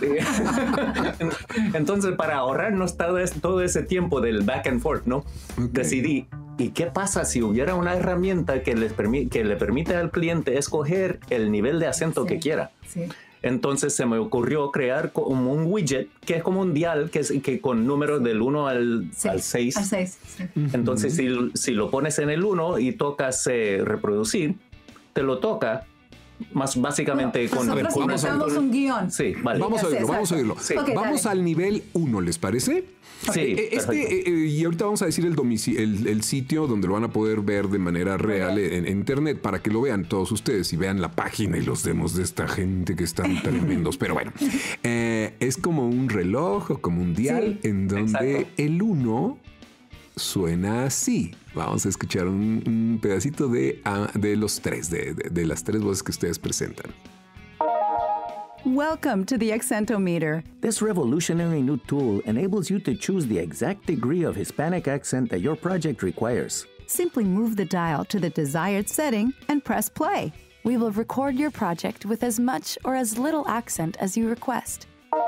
Entonces para ahorrarnos todo, todo ese tiempo del back and forth, ¿no? Okay. Decidí, ¿y qué pasa si hubiera una herramienta que, les permi- que le permite al cliente escoger el nivel de acento sí. que quiera? Sí. Entonces se me ocurrió crear como un widget que es como un dial que, es, que con números del uno al seis. Al seis. Sí. Entonces si, si lo pones en el uno y tocas eh, reproducir, te lo toca más básicamente no, con... Nosotros ver, vamos inventamos a un guión. Sí, vale. Vamos a oírlo, vamos a oírlo. Sí. Okay, vamos dale. al nivel uno, ¿les parece? Sí, este, eh, y ahorita vamos a decir el, domici- el, el sitio donde lo van a poder ver de manera real en, en internet para que lo vean todos ustedes y vean la página y los demos de esta gente que están tremendos. Pero bueno, eh, es como un reloj o como un dial sí, en donde exacto. el uno suena así. Vamos a escuchar un, un pedacito de, uh, de los tres, de, de, de las tres voces que ustedes presentan. Welcome to the Accentometer. This revolutionary new tool enables you to choose the exact degree of Hispanic accent that your project requires. Simply move the dial to the desired setting and press play. We will record your project with as much or as little accent as you request.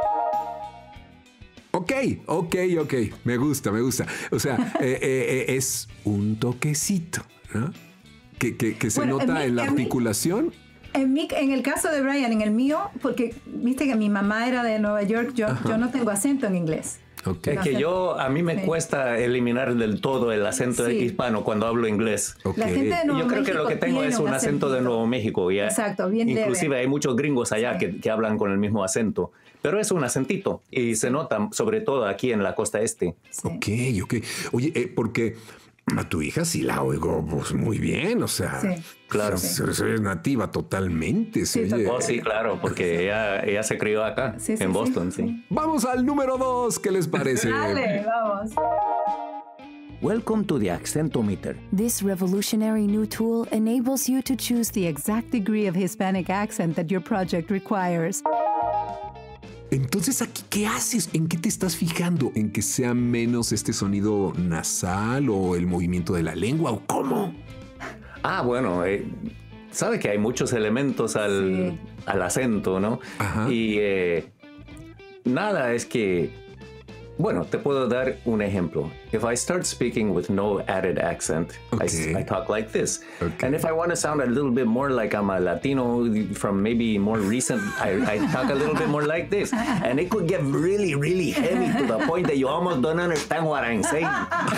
Ok, ok, ok. Me gusta, me gusta. O sea, eh, eh, es un toquecito, ¿no? Que, que, que se bueno, nota en, mi, en la en articulación. Mi... En, mi, en el caso de Brian, en el mío, porque viste que mi mamá era de Nueva York, yo, yo no tengo acento en inglés. Okay. Es que yo, a mí me sí. cuesta eliminar del todo el acento sí. hispano cuando hablo inglés. Okay. La gente de Nuevo yo creo México que lo que tengo es un acento de Nuevo México. Ya. Exacto, bien Inclusive leve. Hay muchos gringos allá sí. que, que hablan con el mismo acento. Pero es un acentito y sí. se nota sobre todo aquí en la costa este. Sí. Ok, ok. Oye, eh, porque... A tu hija sí la oigo pues, muy bien, o sea, sí, claro. Sí. Es nativa totalmente. Sí, se oye. Oh, sí, claro, porque ella, ella se crió acá, sí, sí, en Boston, sí. sí. Vamos al número dos, ¿qué les parece? Dale, vamos. Welcome to the Accentometer. This revolutionary new tool enables you to choose the exact degree of Hispanic accent that your project requires. Entonces, ¿aquí qué haces? ¿En qué te estás fijando? ¿En que sea menos este sonido nasal o el movimiento de la lengua o cómo? Ah, bueno, eh, sabe que hay muchos elementos al, sí. al acento, ¿no? Ajá. Y eh, nada, es que Bueno, te puedo dar un ejemplo. If I start speaking with no added accent, okay. I, I talk like this. Okay. And if I want to sound a little bit more like I'm a Latino from maybe more recent, I, I talk a little bit more like this. And it could get really, really heavy to the point that you almost don't understand what I'm saying.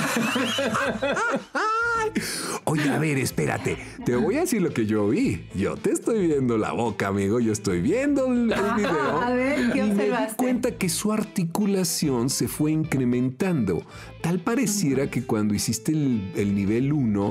Oye, a ver, espérate. Te voy a decir lo que yo vi. Yo te estoy viendo la boca, amigo. Yo estoy viendo el, el video. A ver, ¿qué y observaste? me di cuenta que su articulación se fue incrementando. Tal pareciera uh-huh. que cuando hiciste el, el nivel uno,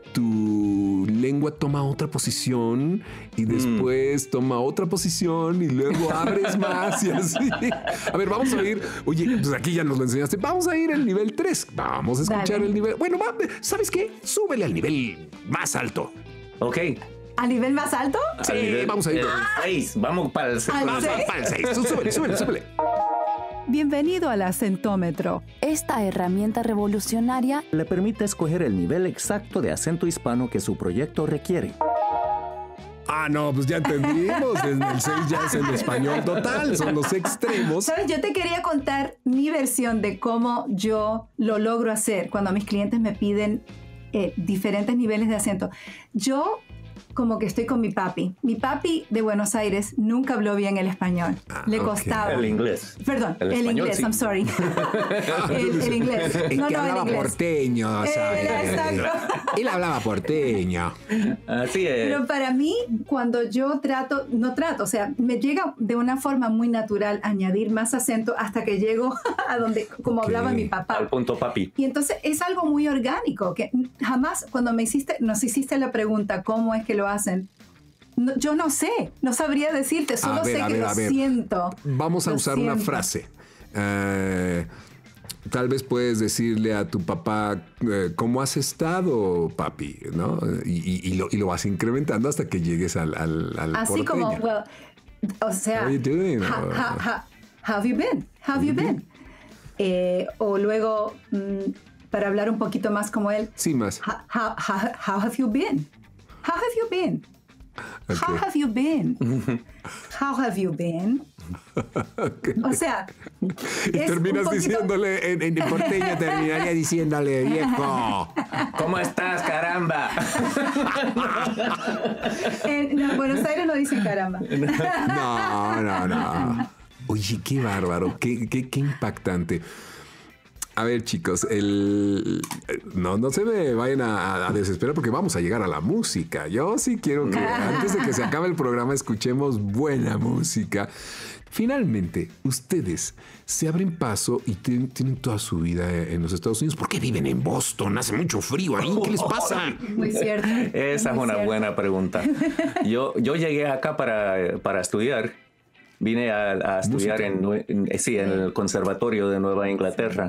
tu lengua toma otra posición y después mm. toma otra posición y luego abres más y así. A ver, vamos a ir. Oye, pues aquí ya nos lo enseñaste. Vamos a ir al nivel tres. Vamos a escuchar Dale. el nivel. Bueno, va, ¿sabes qué? Súbele al nivel más alto. Ok. ¿A nivel más alto? Sí, nivel, vamos a ir. El seis. Vamos para el seis. Vamos para el seis. Súbele, súbele, súbele. Bienvenido al acentómetro. Esta herramienta revolucionaria le permite escoger el nivel exacto de acento hispano que su proyecto requiere. Ah, no, pues ya entendimos. En el seis ya es el español total, son los extremos. ¿Sabes? Yo te quería contar mi versión de cómo yo lo logro hacer cuando mis clientes me piden eh, diferentes niveles de acento. Yo como que estoy con mi papi. Mi papi de Buenos Aires nunca habló bien el español. Ah, Le okay. costaba. El inglés. Perdón, el, el inglés, sí. I'm sorry. el, el inglés. Es no, que no, hablaba el inglés. porteño, ¿sabes? Eh, exacto. Él hablaba porteño. Así es. Pero para mí, cuando yo trato, no trato, o sea, me llega de una forma muy natural añadir más acento hasta que llego a donde, como okay. hablaba mi papá. Al punto papi. Y entonces es algo muy orgánico, que jamás cuando me hiciste, nos hiciste la pregunta, ¿cómo es que lo hacen? No, yo no sé, no sabría decirte, solo ver, sé que ver, lo siento. Vamos a lo usar siento. una frase. Uh, tal vez puedes decirle a tu papá, uh, ¿cómo has estado, papi? ¿No? Y, y, y, lo, y lo vas incrementando hasta que llegues al, al, al Así porteño. como, well, o sea, how, you doing? Ha, ha, ha, how have you been? How have you been? Eh, o luego, mm, para hablar un poquito más como él. Sí, más. How, how, how, how have you been? How have you been? Okay. How have you been? How have you been? Okay. O sea, y terminas poquito... diciéndole en, en porteño, terminaría diciéndole, viejo, ¿cómo estás, caramba? En no, Buenos Aires no dicen caramba. No, no, no. Oye, qué bárbaro, qué, qué, qué impactante. A ver, chicos, el, no, no se me vayan a, a desesperar porque vamos a llegar a la música. Yo sí quiero que antes de que se acabe el programa escuchemos buena música. Finalmente, ustedes se abren paso y tienen, tienen toda su vida en los Estados Unidos. ¿Por qué viven en Boston? Hace mucho frío ahí. ¿Qué les pasa? Muy cierto. Esa es una cierto. buena pregunta. Yo, yo llegué acá para, para estudiar. Vine a, a estudiar en, en, sí, en el Conservatorio de Nueva Inglaterra.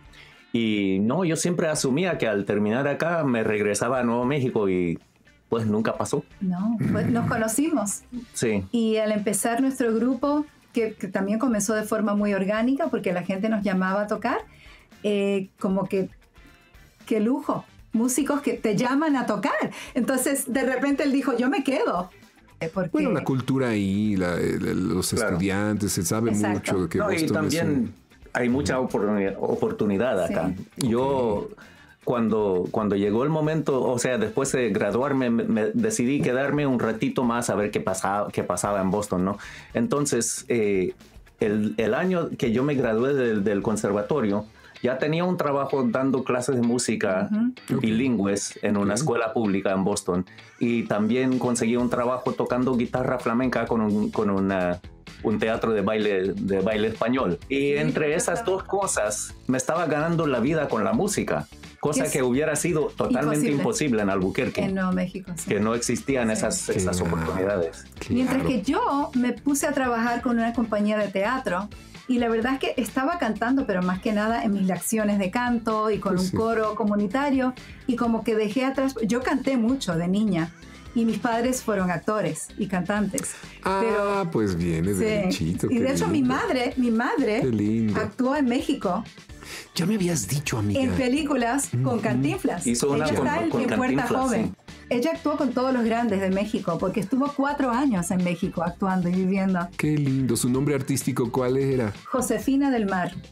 Y no, yo siempre asumía que al terminar acá me regresaba a Nuevo México y pues nunca pasó. No, pues nos conocimos. Sí. Y al empezar nuestro grupo, que, que también comenzó de forma muy orgánica porque la gente nos llamaba a tocar, eh, como que, qué lujo, músicos que te llaman a tocar. Entonces de repente él dijo, yo me quedo. Porque... Bueno, la cultura ahí, la, la, los claro. estudiantes, se sabe Exacto. mucho de que no, Boston y también... es un... hay mucha oportunidad, oportunidad acá. Sí. Yo, okay. cuando, cuando llegó el momento, o sea, después de graduarme, me, me decidí quedarme un ratito más a ver qué pasaba, qué pasaba en Boston, ¿no? Entonces, eh, el, el año que yo me gradué del, del conservatorio, ya tenía un trabajo dando clases de música uh-huh. bilingües en okay. una escuela pública en Boston. Y también conseguí un trabajo tocando guitarra flamenca con un, con una... un teatro de baile, de baile español. Y entre esas dos cosas me estaba ganando la vida con la música, cosa que hubiera sido totalmente imposible, imposible en Albuquerque. En Nuevo México, sí. Que no existían sí. esas, claro. esas oportunidades. Claro. Mientras que yo me puse a trabajar con una compañía de teatro y la verdad es que estaba cantando, pero más que nada en mis lecciones de canto y con pues un sí. coro comunitario y como que dejé atrás, yo canté mucho de niña. Y mis padres fueron actores y cantantes. Ah, pero, pues viene de derechito. Sí. Y de hecho lindo. mi madre, mi madre actuó en México. Ya me habías dicho, amiga. En películas mm-hmm. con Cantinflas. Hizo una Ella con, está con en Puerta Joven. Sí. Ella actuó con todos los grandes de México porque estuvo cuatro años en México actuando y viviendo. Qué lindo. ¿Su nombre artístico cuál era? Josefina del Mar.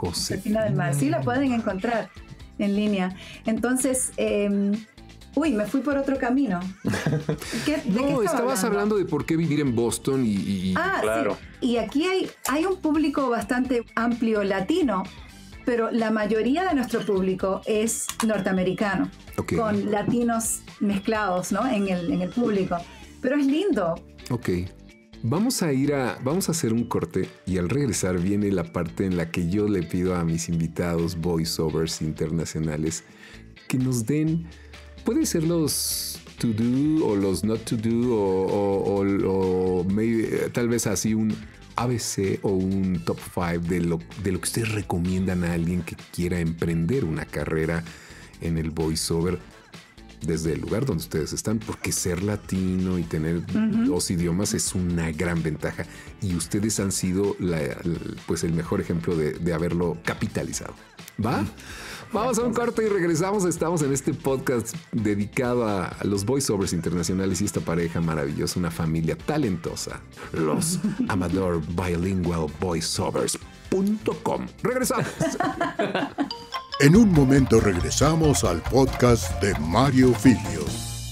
Josefina del Mar. Sí, la pueden encontrar en línea. Entonces, eh, uy, me fui por otro camino. ¿Qué, ¿de no, qué estabas hablando? hablando de por qué vivir en Boston y... y ah, claro. Sí. Y aquí hay, hay un público bastante amplio latino, pero la mayoría de nuestro público es norteamericano, okay. Con latinos mezclados, ¿no? en, el, en el público. Pero es lindo. Ok. Vamos a ir a... Vamos a hacer un corte y al regresar viene la parte en la que yo le pido a mis invitados voiceovers internacionales que nos den... Puede ser los to do o los not to do o, o, o, o maybe, tal vez así un A B C o un top cinco de lo, de lo que ustedes recomiendan a alguien que quiera emprender una carrera en el voiceover desde el lugar donde ustedes están, porque ser latino y tener uh-huh. dos idiomas es una gran ventaja y ustedes han sido la, pues el mejor ejemplo de, de haberlo capitalizado. ¿Va? Uh-huh. Vamos a un corte y regresamos. Estamos en este podcast dedicado a los voiceovers internacionales y esta pareja maravillosa, una familia talentosa, los Amador Bilingual Voiceovers punto com. Regresamos. En un momento regresamos al podcast de Mario Filio.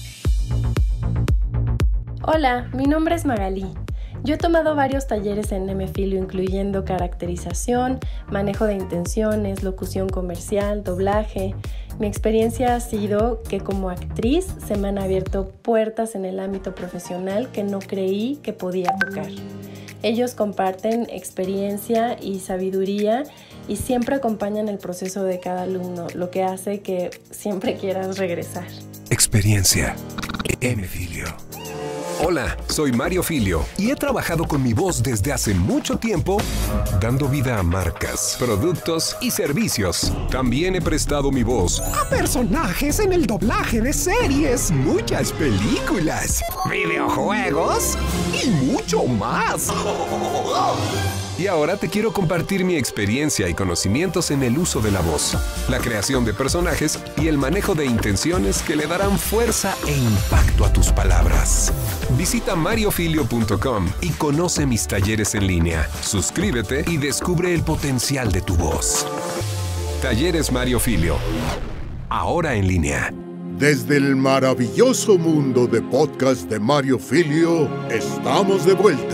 Hola, mi nombre es Magalí. Yo he tomado varios talleres en M Filio, incluyendo caracterización, manejo de intenciones, locución comercial, doblaje. Mi experiencia ha sido que como actriz se me han abierto puertas en el ámbito profesional que no creí que podía tocar. Ellos comparten experiencia y sabiduría y siempre acompañan el proceso de cada alumno, lo que hace que siempre quieras regresar. Experiencia M Filio. Hola, soy Mario Filio y he trabajado con mi voz desde hace mucho tiempo, dando vida a marcas, productos y servicios. También he prestado mi voz a personajes en el doblaje de series, muchas películas, videojuegos y mucho más. Y ahora te quiero compartir mi experiencia y conocimientos en el uso de la voz, la creación de personajes y el manejo de intenciones que le darán fuerza e impacto a tus palabras. Visita mario filio punto com y conoce mis talleres en línea. Suscríbete y descubre el potencial de tu voz. Talleres Mario Filio. Ahora en línea. Desde el maravilloso mundo de podcast de Mario Filio, estamos de vuelta.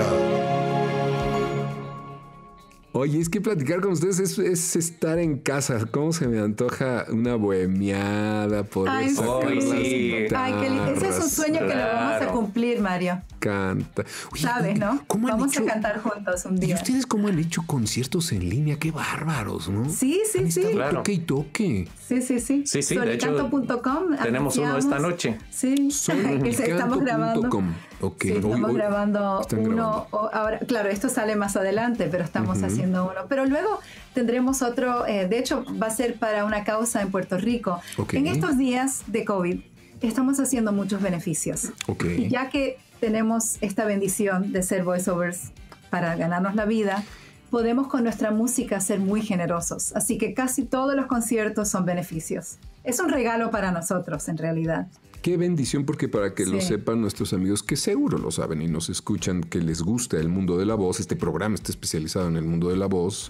Oye, es que platicar con ustedes es, es estar en casa. ¿Cómo se me antoja una bohemiada? Poder Ay, sacar sí. las Ay, que li- ese es un sueño claro. que lo vamos a cumplir, Mario. Canta. Oye, ¿sabes, no? Vamos hecho, a cantar juntos un día. ¿Y ustedes cómo han hecho conciertos en línea? ¡Qué bárbaros!, ¿no? Sí, sí, han sí. Claro. Toque y toque. Sí, sí, sí. Sí, sí, Solicanto punto com. Tenemos uno esta noche. Sí, estamos grabando. Okay. Sí, estamos hoy, hoy grabando uno. grabando. Ahora, claro, esto sale más adelante, pero estamos uh-huh. haciendo uno. Pero luego tendremos otro, eh, de hecho, va a ser para una causa en Puerto Rico. Okay. En estos días de COVID, estamos haciendo muchos beneficios. Okay. Y ya que tenemos esta bendición de ser voiceovers para ganarnos la vida, podemos con nuestra música ser muy generosos. Así que casi todos los conciertos son beneficios. Es un regalo para nosotros, en realidad. Qué bendición, porque para que sí. lo sepan nuestros amigos, que seguro lo saben y nos escuchan, que les gusta el mundo de la voz, este programa está especializado en el mundo de la voz,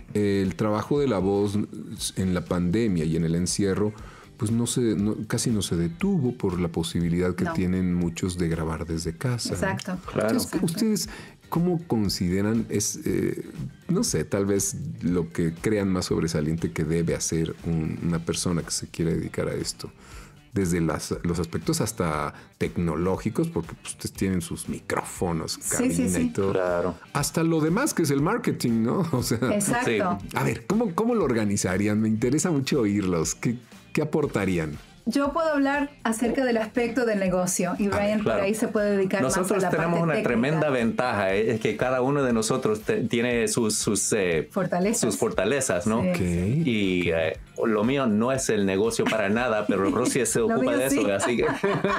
el trabajo de la voz en la pandemia y en el encierro, pues no se, no, casi no se detuvo por la posibilidad que no. tienen muchos de grabar desde casa. Exacto. Claro. Entonces, Exacto. ¿ustedes cómo consideran, es, eh, no sé, tal vez lo que crean más sobresaliente que debe hacer un, una persona que se quiere dedicar a esto? Desde las, los aspectos hasta tecnológicos, porque pues, ustedes tienen sus micrófonos, cabina sí, sí, sí. y todo. Claro. Hasta lo demás, que es el marketing, ¿no? O sea, exacto. Sí. A ver, ¿cómo, ¿cómo lo organizarían? Me interesa mucho oírlos. ¿Qué, qué aportarían? Yo puedo hablar acerca del aspecto del negocio y Brian ver, claro. por ahí se puede dedicar nosotros más a la tenemos parte una técnica. Tremenda ventaja, es que cada uno de nosotros te, tiene sus sus, eh, fortalezas. sus fortalezas, ¿no? Sí. Okay. Y eh, lo mío no es el negocio para nada, pero Rosy se ocupa de eso, sí. así que...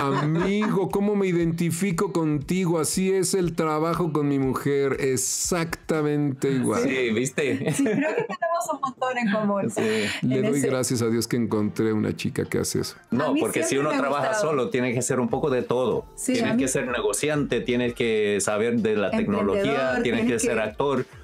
Amigo, ¿cómo me identifico contigo? Así es el trabajo con mi mujer, exactamente igual. Sí, ¿viste? Sí, creo que tenemos un montón en común. Sí. Le en doy ese... gracias a Dios que encontré una chica que hace eso. No, porque si uno trabaja gustado. solo, tiene que ser un poco de todo. Sí, tienes mí... que ser negociante, tienes que saber de la tecnología, tienes que, que ser actor.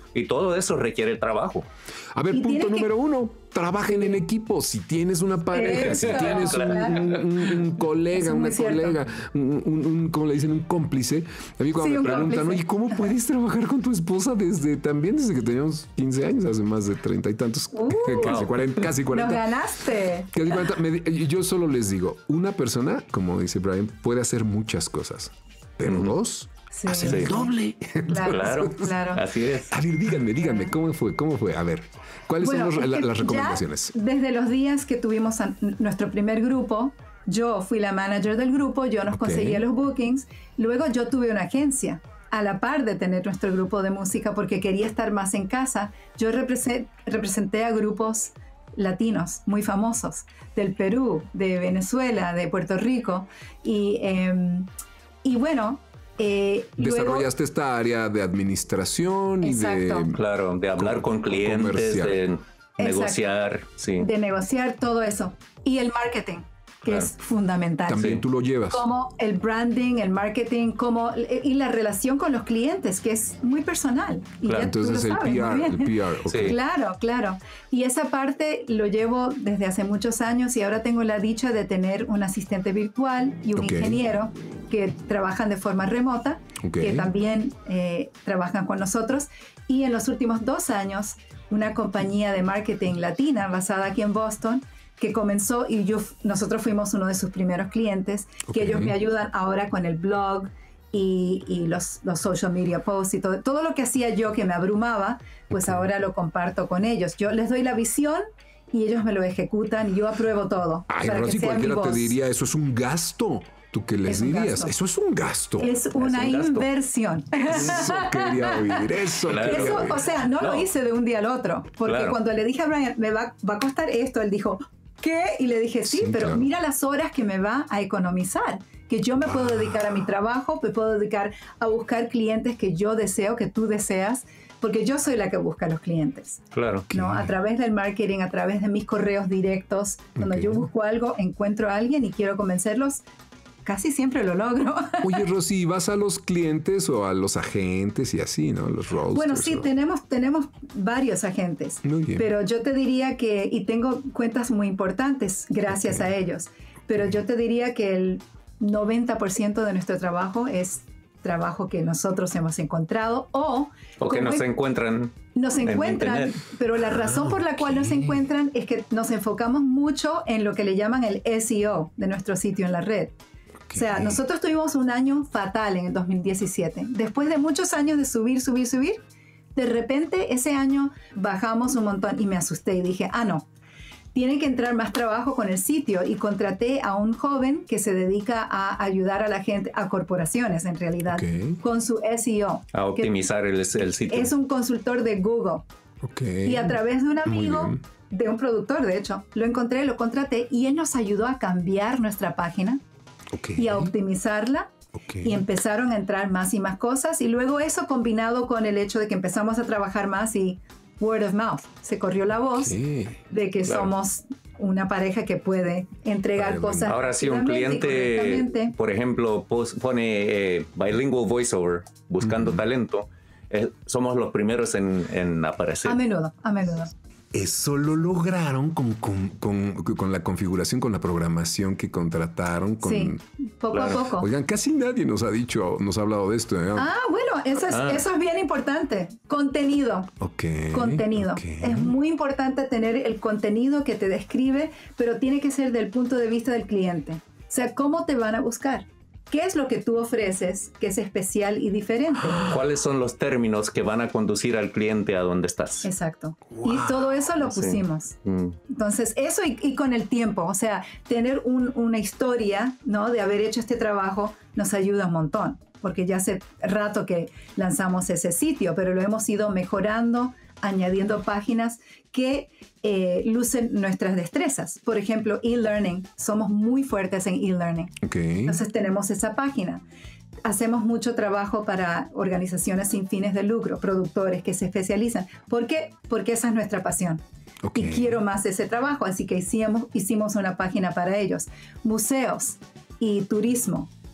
Y todo eso requiere trabajo. A ver, punto número que... uno, trabajen en equipo. Si tienes una pareja, eso, si tienes un, un, un, un colega, una colega, un, un, un, ¿cómo le dicen? Un cómplice. A mí cuando sí, me preguntan, cómplice. Oye, ¿cómo puedes trabajar con tu esposa desde también desde que teníamos quince años, hace más de treinta y tantos, uh, casi cuarenta? Casi cuarenta. ¡Nos ganaste! Casi cuarenta. Me, yo solo les digo, una persona, como dice Brian, puede hacer muchas cosas, pero mm. dos... Sí. Hacer el doble. Claro, claro, claro. Así es. A ver, díganme, díganme, ¿cómo fue? ¿Cómo fue? A ver, ¿cuáles bueno, son los, la, las recomendaciones? Desde los días que tuvimos a nuestro primer grupo, yo fui la manager del grupo, yo nos okay. conseguía los bookings, luego yo tuve una agencia a la par de tener nuestro grupo de música porque quería estar más en casa. Yo representé, representé a grupos latinos muy famosos, del Perú, de Venezuela, de Puerto Rico, y, eh, y bueno... Eh, Desarrollaste luego, esta área de administración y exacto. de... Claro, de hablar con clientes, comercial. de exacto. negociar. Sí. De negociar todo eso. Y el marketing, que claro. es fundamental. También sí. tú lo llevas. Como el branding, el marketing, como, y la relación con los clientes, que es muy personal. Y claro, ya entonces el P R, el P R. Okay. Sí. Claro, claro. Y esa parte lo llevo desde hace muchos años y ahora tengo la dicha de tener un asistente virtual y un okay. ingeniero que trabajan de forma remota, okay. que también eh, trabajan con nosotros. Y en los últimos dos años, una compañía de marketing latina basada aquí en Boston, que comenzó y yo, nosotros fuimos uno de sus primeros clientes, okay. que ellos me ayudan ahora con el blog y, y los, los social media posts y todo, todo lo que hacía yo que me abrumaba, pues okay. ahora lo comparto con ellos. Yo les doy la visión y ellos me lo ejecutan y yo apruebo todo. Ay, Rosy, cualquiera te diría, eso es un gasto. ¿Tú qué les dirías? Eso es un gasto. Es una es un inversión. Eso quería oír, eso. Claro. Eso o sea, no, no lo hice de un día al otro, porque claro. cuando le dije a Brian, me va, va a costar esto, él dijo, ¿qué? Y le dije, sí, sí pero claro. mira las horas que me va a economizar, que yo me puedo dedicar a mi trabajo, me puedo dedicar a buscar clientes que yo deseo, que tú deseas, porque yo soy la que busca a los clientes. Claro. ¿No? A través del marketing, a través de mis correos directos, cuando okay. yo busco algo, encuentro a alguien y quiero convencerlos, casi siempre lo logro. Oye, Rosy, ¿vas a los clientes o a los agentes y así, no? Los roasters. Bueno, sí, o... tenemos, tenemos varios agentes. Muy bien. Pero yo te diría que, y tengo cuentas muy importantes gracias okay. a ellos, pero yo te diría que el noventa por ciento de nuestro trabajo es trabajo que nosotros hemos encontrado o... O que nos encuentran. Nos encuentran, pero la razón por la cual nos encuentran es que nos enfocamos mucho en lo que le llaman el S E O de nuestro sitio en la red. O sea, nosotros tuvimos un año fatal en el dos mil diecisiete. Después de muchos años de subir, subir, subir, de repente ese año bajamos un montón y me asusté y dije, ah, no, tiene que entrar más trabajo con el sitio. Y contraté a un joven que se dedica a ayudar a la gente, a corporaciones en realidad, okay. con su S E O. A optimizar el, el sitio. Es un consultor de Google. Okay. Y a través de un amigo, de un productor de hecho, lo encontré, lo contraté y él nos ayudó a cambiar nuestra página. Okay. Y a optimizarla okay. y empezaron a entrar más y más cosas y luego eso combinado con el hecho de que empezamos a trabajar más y word of mouth, se corrió la voz okay. de que claro. somos una pareja que puede entregar vale, cosas. Ahora si un cliente, por ejemplo, pone eh, bilingual voiceover buscando uh-huh. talento, eh, somos los primeros en, en aparecer. A menudo, a menudo. Eso lo lograron con, con, con, con la configuración, con la programación que contrataron. Con, sí, poco claro. a poco. Oigan, casi nadie nos ha dicho, nos ha hablado de esto. ¿eh? Ah, bueno, eso es, ah. eso es bien importante. Contenido. Ok. Contenido. Okay. Es muy importante tener el contenido que te describe, pero tiene que ser del punto de vista del cliente. O sea, ¿cómo te van a buscar? ¿Qué es lo que tú ofreces que es especial y diferente? ¿Cuáles son los términos que van a conducir al cliente a donde estás? Exacto. Wow. Y todo eso lo pusimos. Sí. Mm. Entonces, eso y, y con el tiempo, o sea, tener un, una historia, ¿no? De haber hecho este trabajo nos ayuda un montón, porque ya hace rato que lanzamos ese sitio, pero lo hemos ido mejorando, añadiendo páginas que eh, lucen nuestras destrezas. Por ejemplo, e-learning. Somos muy fuertes en e-learning. Okay. Entonces tenemos esa página. Hacemos mucho trabajo para organizaciones sin fines de lucro, productores que se especializan. ¿Por qué? Porque esa es nuestra pasión. Okay. Y quiero más de ese trabajo, así que hicimos, hicimos una página para ellos. Museos y turismo.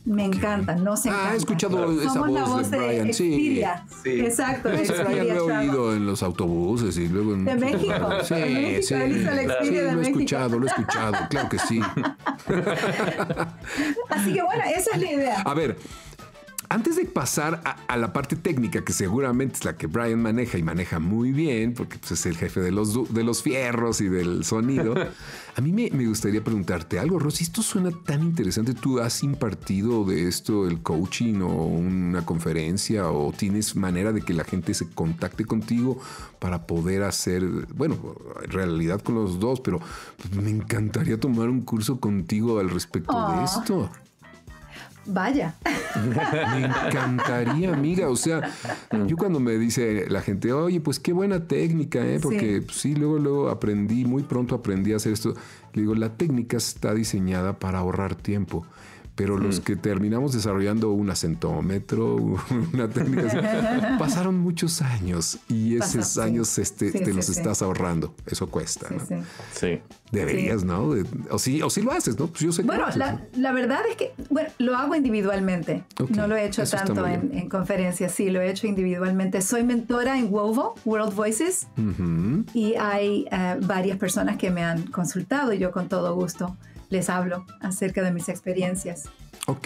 Me okay. encanta, nos encanta. Ah, he escuchado esa Somos voz la voz de de Brian. Expedia. Sí. sí. Exacto. Ese Brian lo he oído en los autobuses y luego en... ¿De México? Sí, ¿De México? sí. Claro. Sí, lo he México. escuchado, lo he escuchado, claro que sí. Así que bueno, esa es la idea. A ver, antes de pasar a, a la parte técnica, que seguramente es la que Brian maneja y maneja muy bien, porque pues, es el jefe de los, de los fierros y del sonido, a mí me, me gustaría preguntarte algo, Rosy. Esto suena tan interesante. ¿Tú has impartido de esto el coaching o una conferencia o tienes manera de que la gente se contacte contigo para poder hacer, bueno, en realidad con los dos, pero pues, me encantaría tomar un curso contigo al respecto oh. de esto? Vaya. Me encantaría, amiga. O sea, yo cuando me dice la gente, oye, pues qué buena técnica, ¿eh? Porque sí, pues, sí luego, luego aprendí, muy pronto aprendí a hacer esto. Le digo, la técnica está diseñada para ahorrar tiempo. Pero mm. los que terminamos desarrollando un acentómetro, una técnica así, pasaron muchos años y esos Pasa, años sí. este, sí, te sí, los sí. estás ahorrando. Eso cuesta, sí, ¿no? Sí. sí. Deberías, sí. ¿no? De, o, sí, o sí lo haces, ¿no? Pues yo sé que bueno, lo haces, la, ¿no? la verdad es que, bueno, lo hago individualmente. Okay. No lo he hecho Eso tanto en, en conferencias. Sí, lo he hecho individualmente. Soy mentora en WOVO, World Voices, uh-huh. y hay uh, varias personas que me han consultado y yo con todo gusto les hablo acerca de mis experiencias. Ok.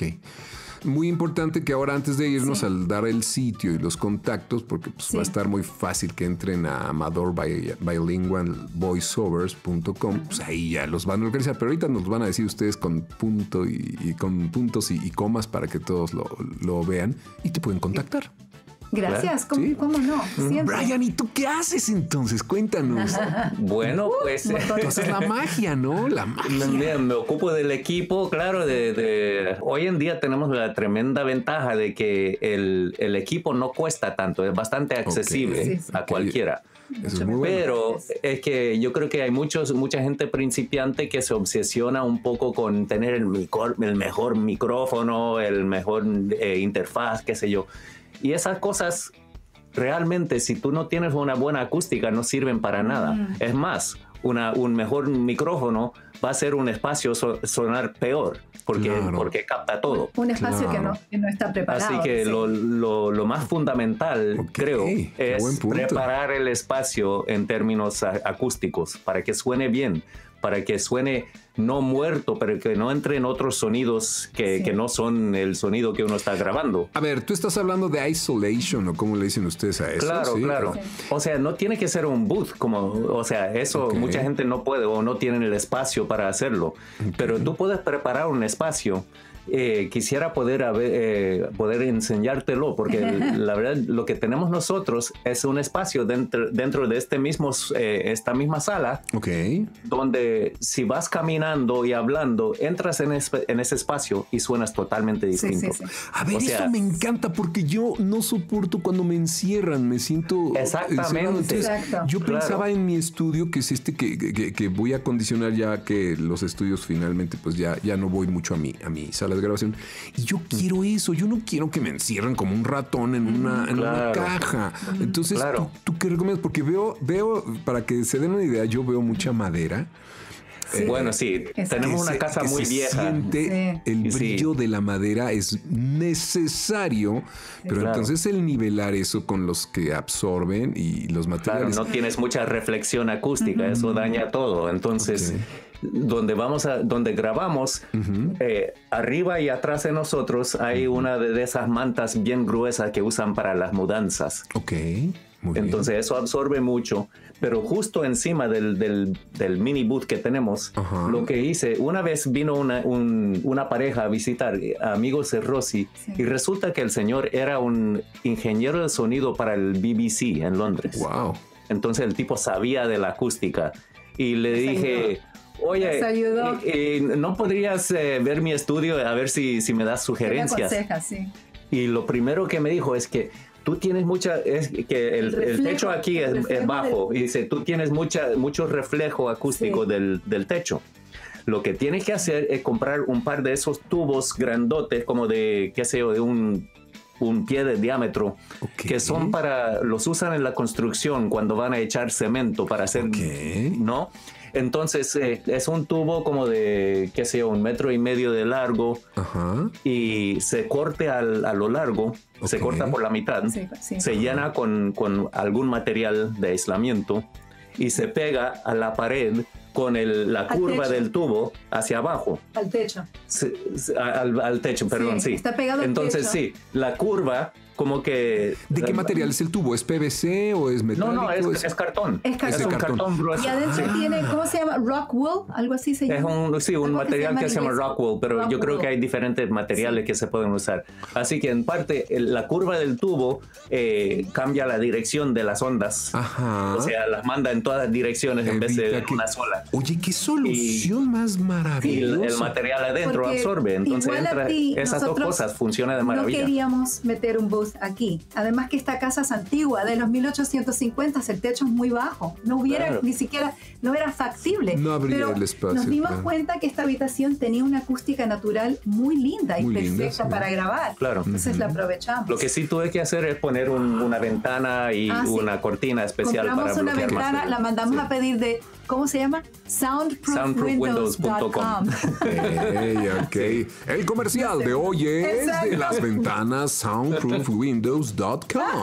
Muy importante que ahora antes de irnos sí. al dar el sitio y los contactos, porque pues, sí. va a estar muy fácil que entren a amador bilingual voiceovers punto com, pues ahí ya los van a organizar, pero ahorita nos van a decir ustedes con punto y, y con puntos y, y comas para que todos lo, lo vean y te pueden contactar. Gracias, ¿Cómo, ¿Sí? ¿cómo no? Siempre. Brian, ¿y tú qué haces entonces? Cuéntanos. Bueno, pues... Uh, tú haces la magia, ¿no? La magia. Me, me ocupo del equipo, claro, de, de... Hoy en día tenemos la tremenda ventaja de que el, el equipo no cuesta tanto, es bastante accesible okay. sí, sí. a cualquiera. Eso es muy bueno. Pero es que yo creo que hay muchos, mucha gente principiante que se obsesiona un poco con tener el, micro, el mejor micrófono, el mejor eh, interfaz, qué sé yo. Y esas cosas realmente, si tú no tienes una buena acústica, no sirven para nada. Mm. Es más, una, un mejor micrófono va a hacer un espacio so, sonar peor, porque, claro. porque capta todo. Un espacio claro. que, no, que no está preparado. Así que sí. lo, lo, lo más fundamental, okay. creo, es preparar el espacio en términos acústicos para que suene bien, para que suene no muerto, pero que no entren otros sonidos que, sí. que no son el sonido que uno está grabando. A ver, tú estás hablando de isolation, o cómo le dicen ustedes a eso. Claro, ¿sí? claro. Sí. O sea, no tiene que ser un booth, como, o sea, eso okay. mucha gente no puede o no tienen el espacio para hacerlo. Okay. Pero tú puedes preparar un espacio. Eh, quisiera poder, haber, eh, poder enseñártelo, porque la verdad lo que tenemos nosotros es un espacio dentro, dentro de este mismo, eh, esta misma sala, okay. donde si vas caminando y hablando, entras en, es, en ese espacio y suenas totalmente distinto. Sí, sí, sí. A ver, o sea, eso me encanta porque yo no soporto cuando me encierran, me siento... Exactamente. Entonces, yo claro. pensaba en mi estudio, que es este que, que, que voy a acondicionar ya que los estudios finalmente, pues ya, ya no voy mucho a mi, a mi sala de grabación, y yo quiero eso, yo no quiero que me encierren como un ratón en una, en claro. una caja. Entonces, claro. ¿tú, ¿tú qué recomiendas? Porque veo, veo, para que se den una idea, yo veo mucha madera. Sí. Eh, bueno, sí, Exacto. tenemos una casa que muy se vieja. Siente sí. El brillo sí. de la madera es necesario, pero claro. entonces el nivelar eso con los que absorben y los materiales. Claro, no tienes mucha reflexión acústica, uh-huh. eso daña todo. Entonces, okay. donde vamos a, donde grabamos, uh-huh. eh, arriba y atrás de nosotros hay uh-huh. una de esas mantas bien gruesas que usan para las mudanzas. Ok. Muy Entonces bien. eso absorbe mucho, pero justo encima del, del, del mini booth que tenemos, uh-huh. lo que hice, una vez vino una, un, una pareja a visitar, amigos de Rosy, sí. y resulta que el señor era un ingeniero de sonido para el B B C en Londres. Wow. Entonces el tipo sabía de la acústica y le Nos dije... Ayudó. Oye, eh, eh, ¿no podrías eh, ver mi estudio a ver si, si me das sugerencias? Me aconseja, sí. Y lo primero que me dijo es que tú tienes mucha, es que el, el, reflejo, el techo aquí es, es bajo, del... y dice, tú tienes mucha, mucho reflejo acústico sí. del, del techo. Lo que tienes que hacer es comprar un par de esos tubos grandotes, como de, qué sé yo, de un, un pie de diámetro, okay. que son para, los usan en la construcción cuando van a echar cemento para hacer, okay. ¿no? Entonces eh, es un tubo como de, qué sé yo, un metro y medio de largo. Ajá. Y se corte al, a lo largo, okay. se corta por la mitad, sí, sí. se llena con, con algún material de aislamiento y se pega a la pared con el, la al curva techo. del tubo hacia abajo. Al techo. Sí, al, al techo, perdón, sí. sí. Está pegado al Entonces, techo. sí, la curva como que... ¿De qué material es el tubo? ¿Es P V C o es metálico? No, no, es, es cartón. Es cartón. Es un cartón, cartón grueso. Y adentro sí. tiene, ¿cómo se llama? Rock wool, algo así se llama. Es un, sí, un algo material que se llama, que se llama rock wool, pero rock yo creo wool. que hay diferentes materiales sí. que se pueden usar. Así que en parte el, la curva del tubo eh, cambia la dirección de las ondas. Ajá. O sea, las manda en todas direcciones en vez de que... una sola. Oye, qué solución y, más maravillosa. Y el, el material adentro Porque absorbe. Entonces entra, ti, esas dos cosas funcionan de maravilla. No queríamos meter un booth aquí. Además que esta casa es antigua, de los mil ochocientos cincuenta, el techo es muy bajo. No hubiera claro. ni siquiera, no era factible. No habría pero el espacio. Nos dimos claro. cuenta que esta habitación tenía una acústica natural muy linda muy y perfecta linda, sí. para grabar. Claro. Entonces uh-huh. la aprovechamos. Lo que sí tuve que hacer es poner un, una ventana y ah, sí. una cortina especial Compramos para una bloquear ventana, más. la mandamos sí. a pedir de, ¿cómo se llama? soundproof windows punto com. Okay, okay. El comercial de hoy es Exacto. de las ventanas soundproof windows punto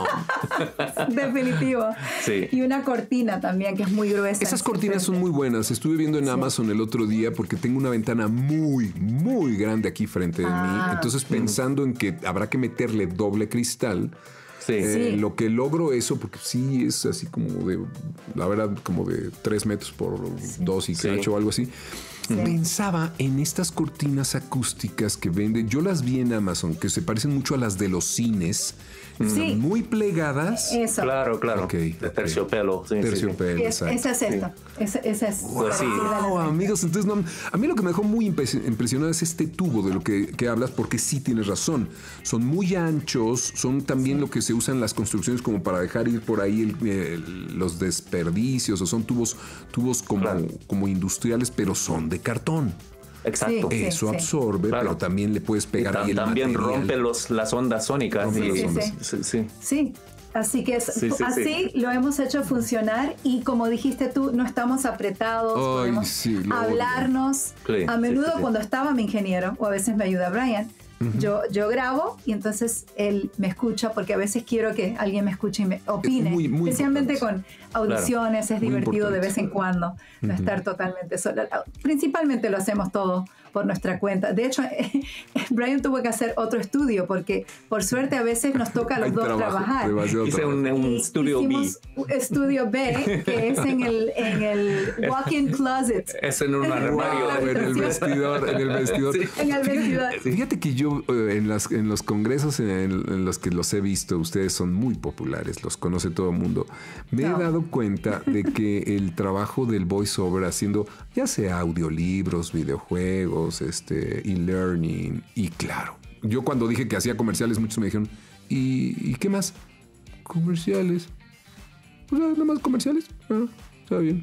com. Definitivo. Sí. Y una cortina también que es muy gruesa. Esas cortinas son muy buenas. Estuve viendo en sí. Amazon el otro día porque tengo una ventana muy, muy grande aquí frente de ah. mí. Entonces pensando en que habrá que meterle doble cristal. Sí. Eh, sí. Lo que logro eso, porque sí es así como de, la verdad, como de tres metros por dos y cacho o algo así. Sí. Pensaba en estas cortinas acústicas que venden. Yo las vi en Amazon, que se parecen mucho a las de los cines. Sí. Muy plegadas. Eso. Claro, claro. Okay, de terciopelo. Okay. Sí, terciopelo, sí. Es, esa es esta. Sí. Esa, esa es. Wow, sí. wow amigos. Entonces, no, a mí lo que me dejó muy impresionado es este tubo de lo que, que hablas, porque sí tienes razón. Son muy anchos, son también sí. lo que se usa en las construcciones como para dejar ir por ahí el, el, los desperdicios, o son tubos, tubos como, claro. como industriales, pero son de cartón. Exacto. Sí, Eso sí, absorbe, claro. pero también le puedes pegar ahí el También material. rompe los, las ondas sónicas. Sí, y, sí, sí. Sí. Sí. sí. Así que es, sí, sí, así sí. lo hemos hecho funcionar y como dijiste tú, no estamos apretados, Ay, podemos sí, hablarnos. Sí, a menudo sí, sí. cuando estaba mi ingeniero, o a veces me ayuda Brian, uh-huh. yo, yo grabo y entonces él me escucha porque a veces quiero que alguien me escuche y me opine, muy, muy especialmente importante. con audiciones, claro, es divertido importante. de vez en cuando no uh-huh. estar totalmente sola. Principalmente lo hacemos todo por nuestra cuenta. De hecho, Brian tuvo que hacer otro estudio porque por suerte a veces nos toca a los Hay dos trabajo, trabajar. Hice un, un estudio B. Hicimos estudio B, que es en el, en el walk-in closet. Es en un armario. Wow, en el vestidor. En el vestidor. Sí. En el vestidor. Fíjate que yo eh, en, las, en los congresos en, en los que los he visto, ustedes son muy populares, los conoce todo el mundo. Me no. he dado cuenta de que el trabajo del voiceover haciendo ya sea audiolibros, videojuegos, este, e-learning, y claro, yo cuando dije que hacía comerciales, muchos me dijeron, ¿y, y qué más? Comerciales. Pues nada más comerciales. Ah, está bien.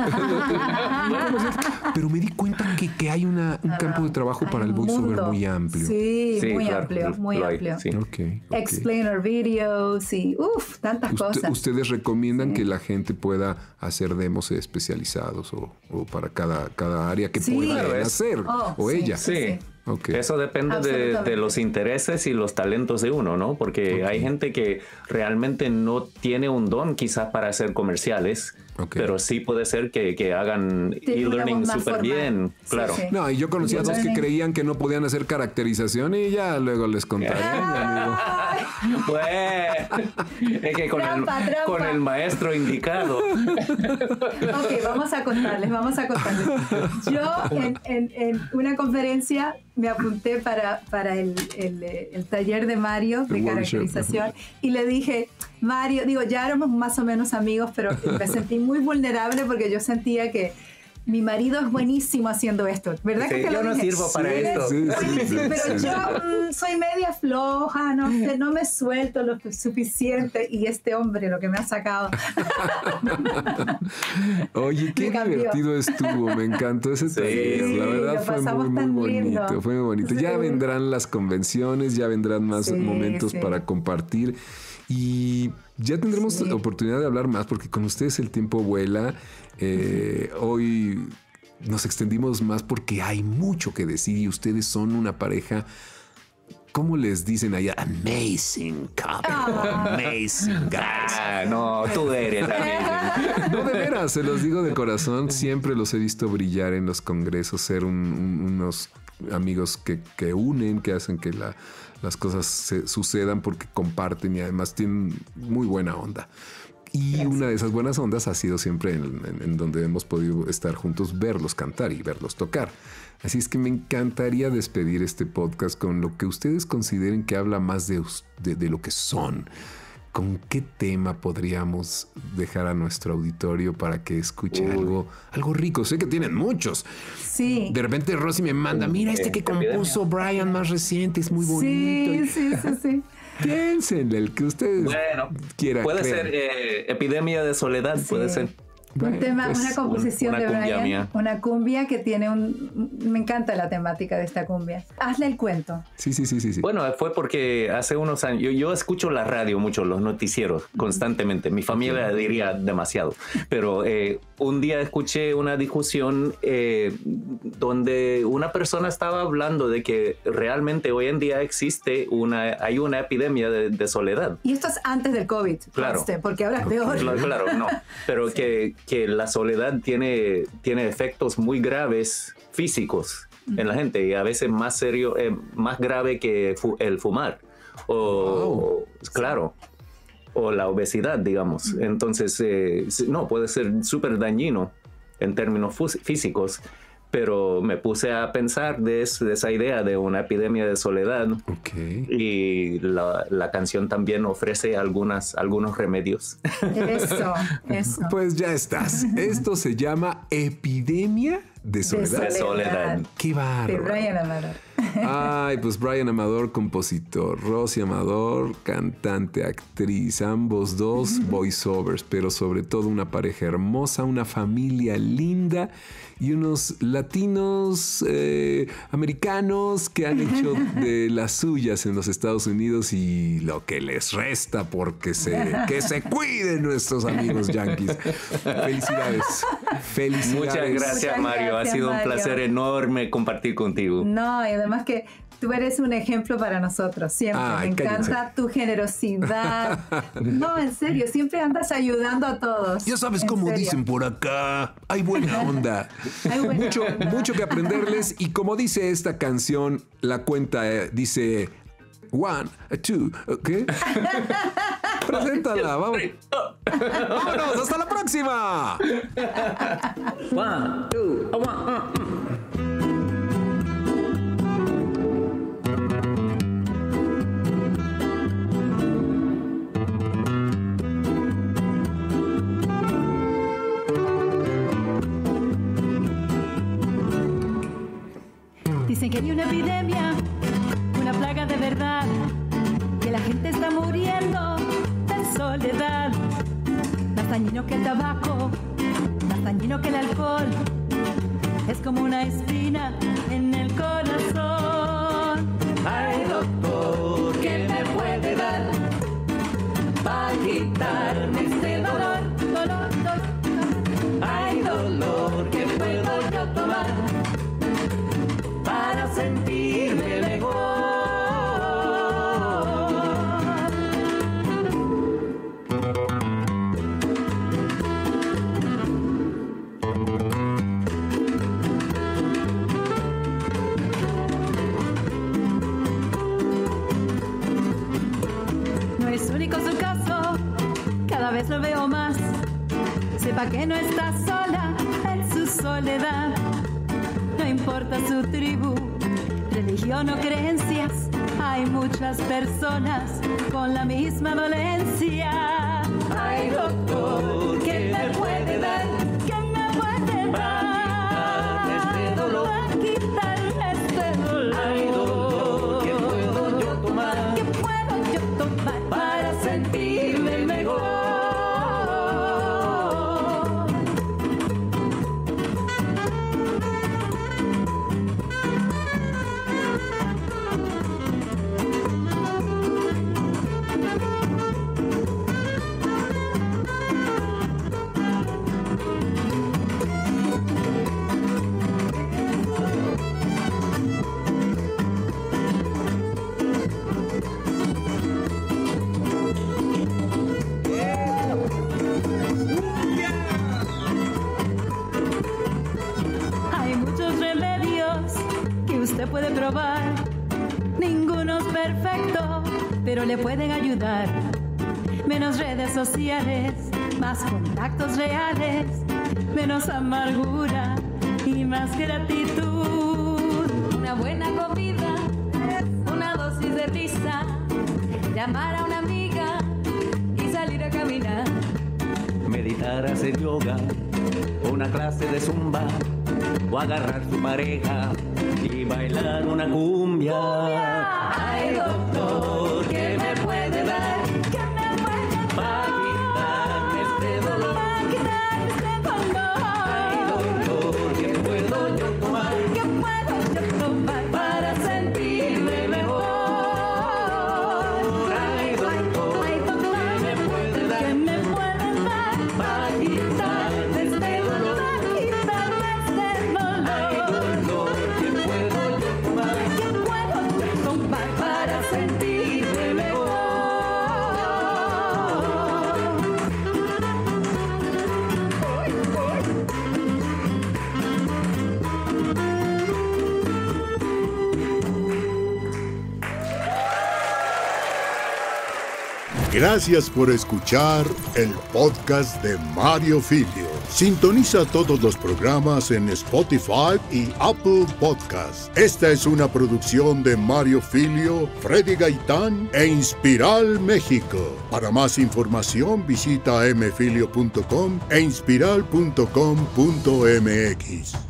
Pero me di cuenta que, que hay una, un campo de trabajo hay para el voiceover mundo. muy amplio. Sí, sí muy claro, amplio, muy lo amplio. Hay, sí. Okay, okay. Explainer videos y uff, tantas Usted, cosas. ¿Ustedes recomiendan sí. que la gente pueda hacer demos especializados o, o para cada, cada área que sí. puedan claro, hacer? Oh, o sí, ella. Sí. sí. Okay. Eso depende de, de los intereses y los talentos de uno, ¿no? Porque okay. hay gente que realmente no tiene un don quizás para hacer comerciales, okay. pero sí puede ser que, que hagan e-learning súper bien, sí, claro. Sí. No, y yo conocía a dos que creían que no podían hacer caracterización y ya luego les contaré. Pues, es que con, trampa, el, trampa. con el maestro indicado. Ok, vamos a contarles, vamos a contarles. Yo en, en, en una conferencia me apunté para, para el, el, el taller de Mario de caracterización y le dije, Mario, digo, ya éramos más o menos amigos, pero me sentí muy vulnerable porque yo sentía que mi marido es buenísimo haciendo esto, ¿verdad? Sí, que te yo lo no dije? sirvo para sí, esto. Sí, sí, sí, pero sí, yo mm, soy media floja, no sé, no me suelto lo suficiente y este hombre lo que me ha sacado. Oye, qué divertido estuvo, me encantó ese taller, sí, la verdad fue muy, muy bonito, lindo. fue muy bonito. Sí. Ya vendrán las convenciones, ya vendrán más sí, momentos sí. para compartir y Ya tendremos Sí. oportunidad de hablar más porque con ustedes el tiempo vuela. Eh, hoy nos extendimos más porque hay mucho que decir y ustedes son una pareja, ¿cómo les dicen allá? Amazing couple, amazing guys. Ah, no, tú eres también. No, de veras, se los digo de corazón. Siempre los he visto brillar en los congresos, ser un, un, unos amigos que, que unen, que hacen que la, las cosas se, sucedan porque comparten y además tienen muy buena onda. Y Gracias. Una de esas buenas ondas ha sido siempre en, en, en donde hemos podido estar juntos, verlos cantar y verlos tocar. Así es que me encantaría despedir este podcast con lo que ustedes consideren que habla más de, de, de lo que son. ¿Con qué tema podríamos dejar a nuestro auditorio para que escuche algo, algo rico? Sé que tienen muchos. Sí. De repente Rosy me manda, mira este que compuso Brian más reciente, es muy bonito. Sí, sí, sí, sí. Piénsenle, el que ustedes bueno, quieran. Puede crean. ser eh, Epidemia de Soledad, sí. puede ser. Bueno, un tema, pues, una composición una de Brian, mía. una cumbia que tiene un... Me encanta la temática de esta cumbia. Hazle el cuento. Sí, sí, sí, sí. sí. Bueno, fue porque hace unos años, yo, yo escucho la radio mucho, los noticieros, constantemente. Mi familia diría demasiado. Pero eh, un día escuché una discusión eh, donde una persona estaba hablando de que realmente hoy en día existe una, hay una epidemia de, de soledad. Y esto es antes del COVID, Claro. conste, porque ahora es peor. Claro, claro, no. Pero sí. que, que la soledad tiene, tiene efectos muy graves físicos en la gente y a veces más serio, eh, más grave que fu el fumar. O, Wow. claro. O la obesidad, digamos. Entonces, eh, no, puede ser súper dañino en términos físicos. Pero me puse a pensar de, eso, de esa idea de una epidemia de soledad. Okay. Y la, la canción también ofrece algunas, algunos remedios. Eso, eso. Pues ya estás. Esto se llama Epidemia de Soledad. De soledad. Qué bárbaro. De Brian Amador. Ay, pues Brian Amador, compositor, Rosy Amador, cantante, actriz, ambos dos voiceovers, pero sobre todo una pareja hermosa, una familia linda y unos latinos eh, americanos que han hecho de las suyas en los Estados Unidos y lo que les resta porque se, que se cuiden nuestros amigos yanquis. Felicidades. Felicidades. Muchas gracias, Muchas Mario. gracias, ha sido Mario. un placer enorme compartir contigo. No, y además que tú eres un ejemplo para nosotros, siempre. Ay, me encanta cállense. tu generosidad. No, en serio, siempre andas ayudando a todos. Ya sabes En cómo serio. dicen por acá. Hay buena onda. Hay buena mucho, onda. mucho que aprenderles. Y como dice esta canción, la cuenta eh, dice one, two, ¿ok? Preséntala, vamos. Vámonos, hasta la próxima. One, two, one, uh, uh. Dicen que hay una epidemia, una plaga de verdad, que la gente está muriendo de soledad. Más dañino que el tabaco, más dañino que el alcohol, es como una espina en el corazón. Ay, doctor, ¿qué me puede dar para quitarme este dolor? Dolor, dolor. Ay, dolor, ¿qué puedo yo tomar para sentirme mejor? No es único su caso, cada vez lo veo más. Sepa que no está sola en su soledad. No importa su tribu, religión o creencias, hay muchas personas con la misma dolencia. Ay, doctor, ¿qué me puede dar ¿Qué me puede para dar quitarme este dolor? para quitarme este dolor? Ay, doctor, ¿qué puedo yo tomar ¿Qué puedo yo tomar para sentirme mejor? perfecto, pero le pueden ayudar. Menos redes sociales, más contactos reales, menos amargura y más gratitud. Una buena comida, una dosis de risa, llamar a una amiga y salir a caminar. Meditar, hacer yoga, una clase de zumba, o agarrar su pareja y bailar una cumbia. ¡Cumbia! Ay, doctor, ¿qué me puede dar? ¿Qué me puede dar? Para quitarme este dolor. Para quitarme este dolor. Ay, doctor, ¿qué puedo yo tomar? ¿Qué puedo yo tomar para sentirme mejor? Ay, doctor, ay, doctor, ¿qué me puede dar? ¿Qué me puede dar? Para quitarme este dolor. Para quitarme este dolor. Ay, doctor, ¿qué puedo yo tomar? ¿Qué puedo yo tomar para sentirme mejor? Gracias por escuchar el podcast de Mario Filio. Sintoniza todos los programas en Spotify y Apple Podcasts. Esta es una producción de Mario Filio, Freddy Gaitán e Inspiral México. Para más información visita m filio punto com e inspiral punto com punto m x.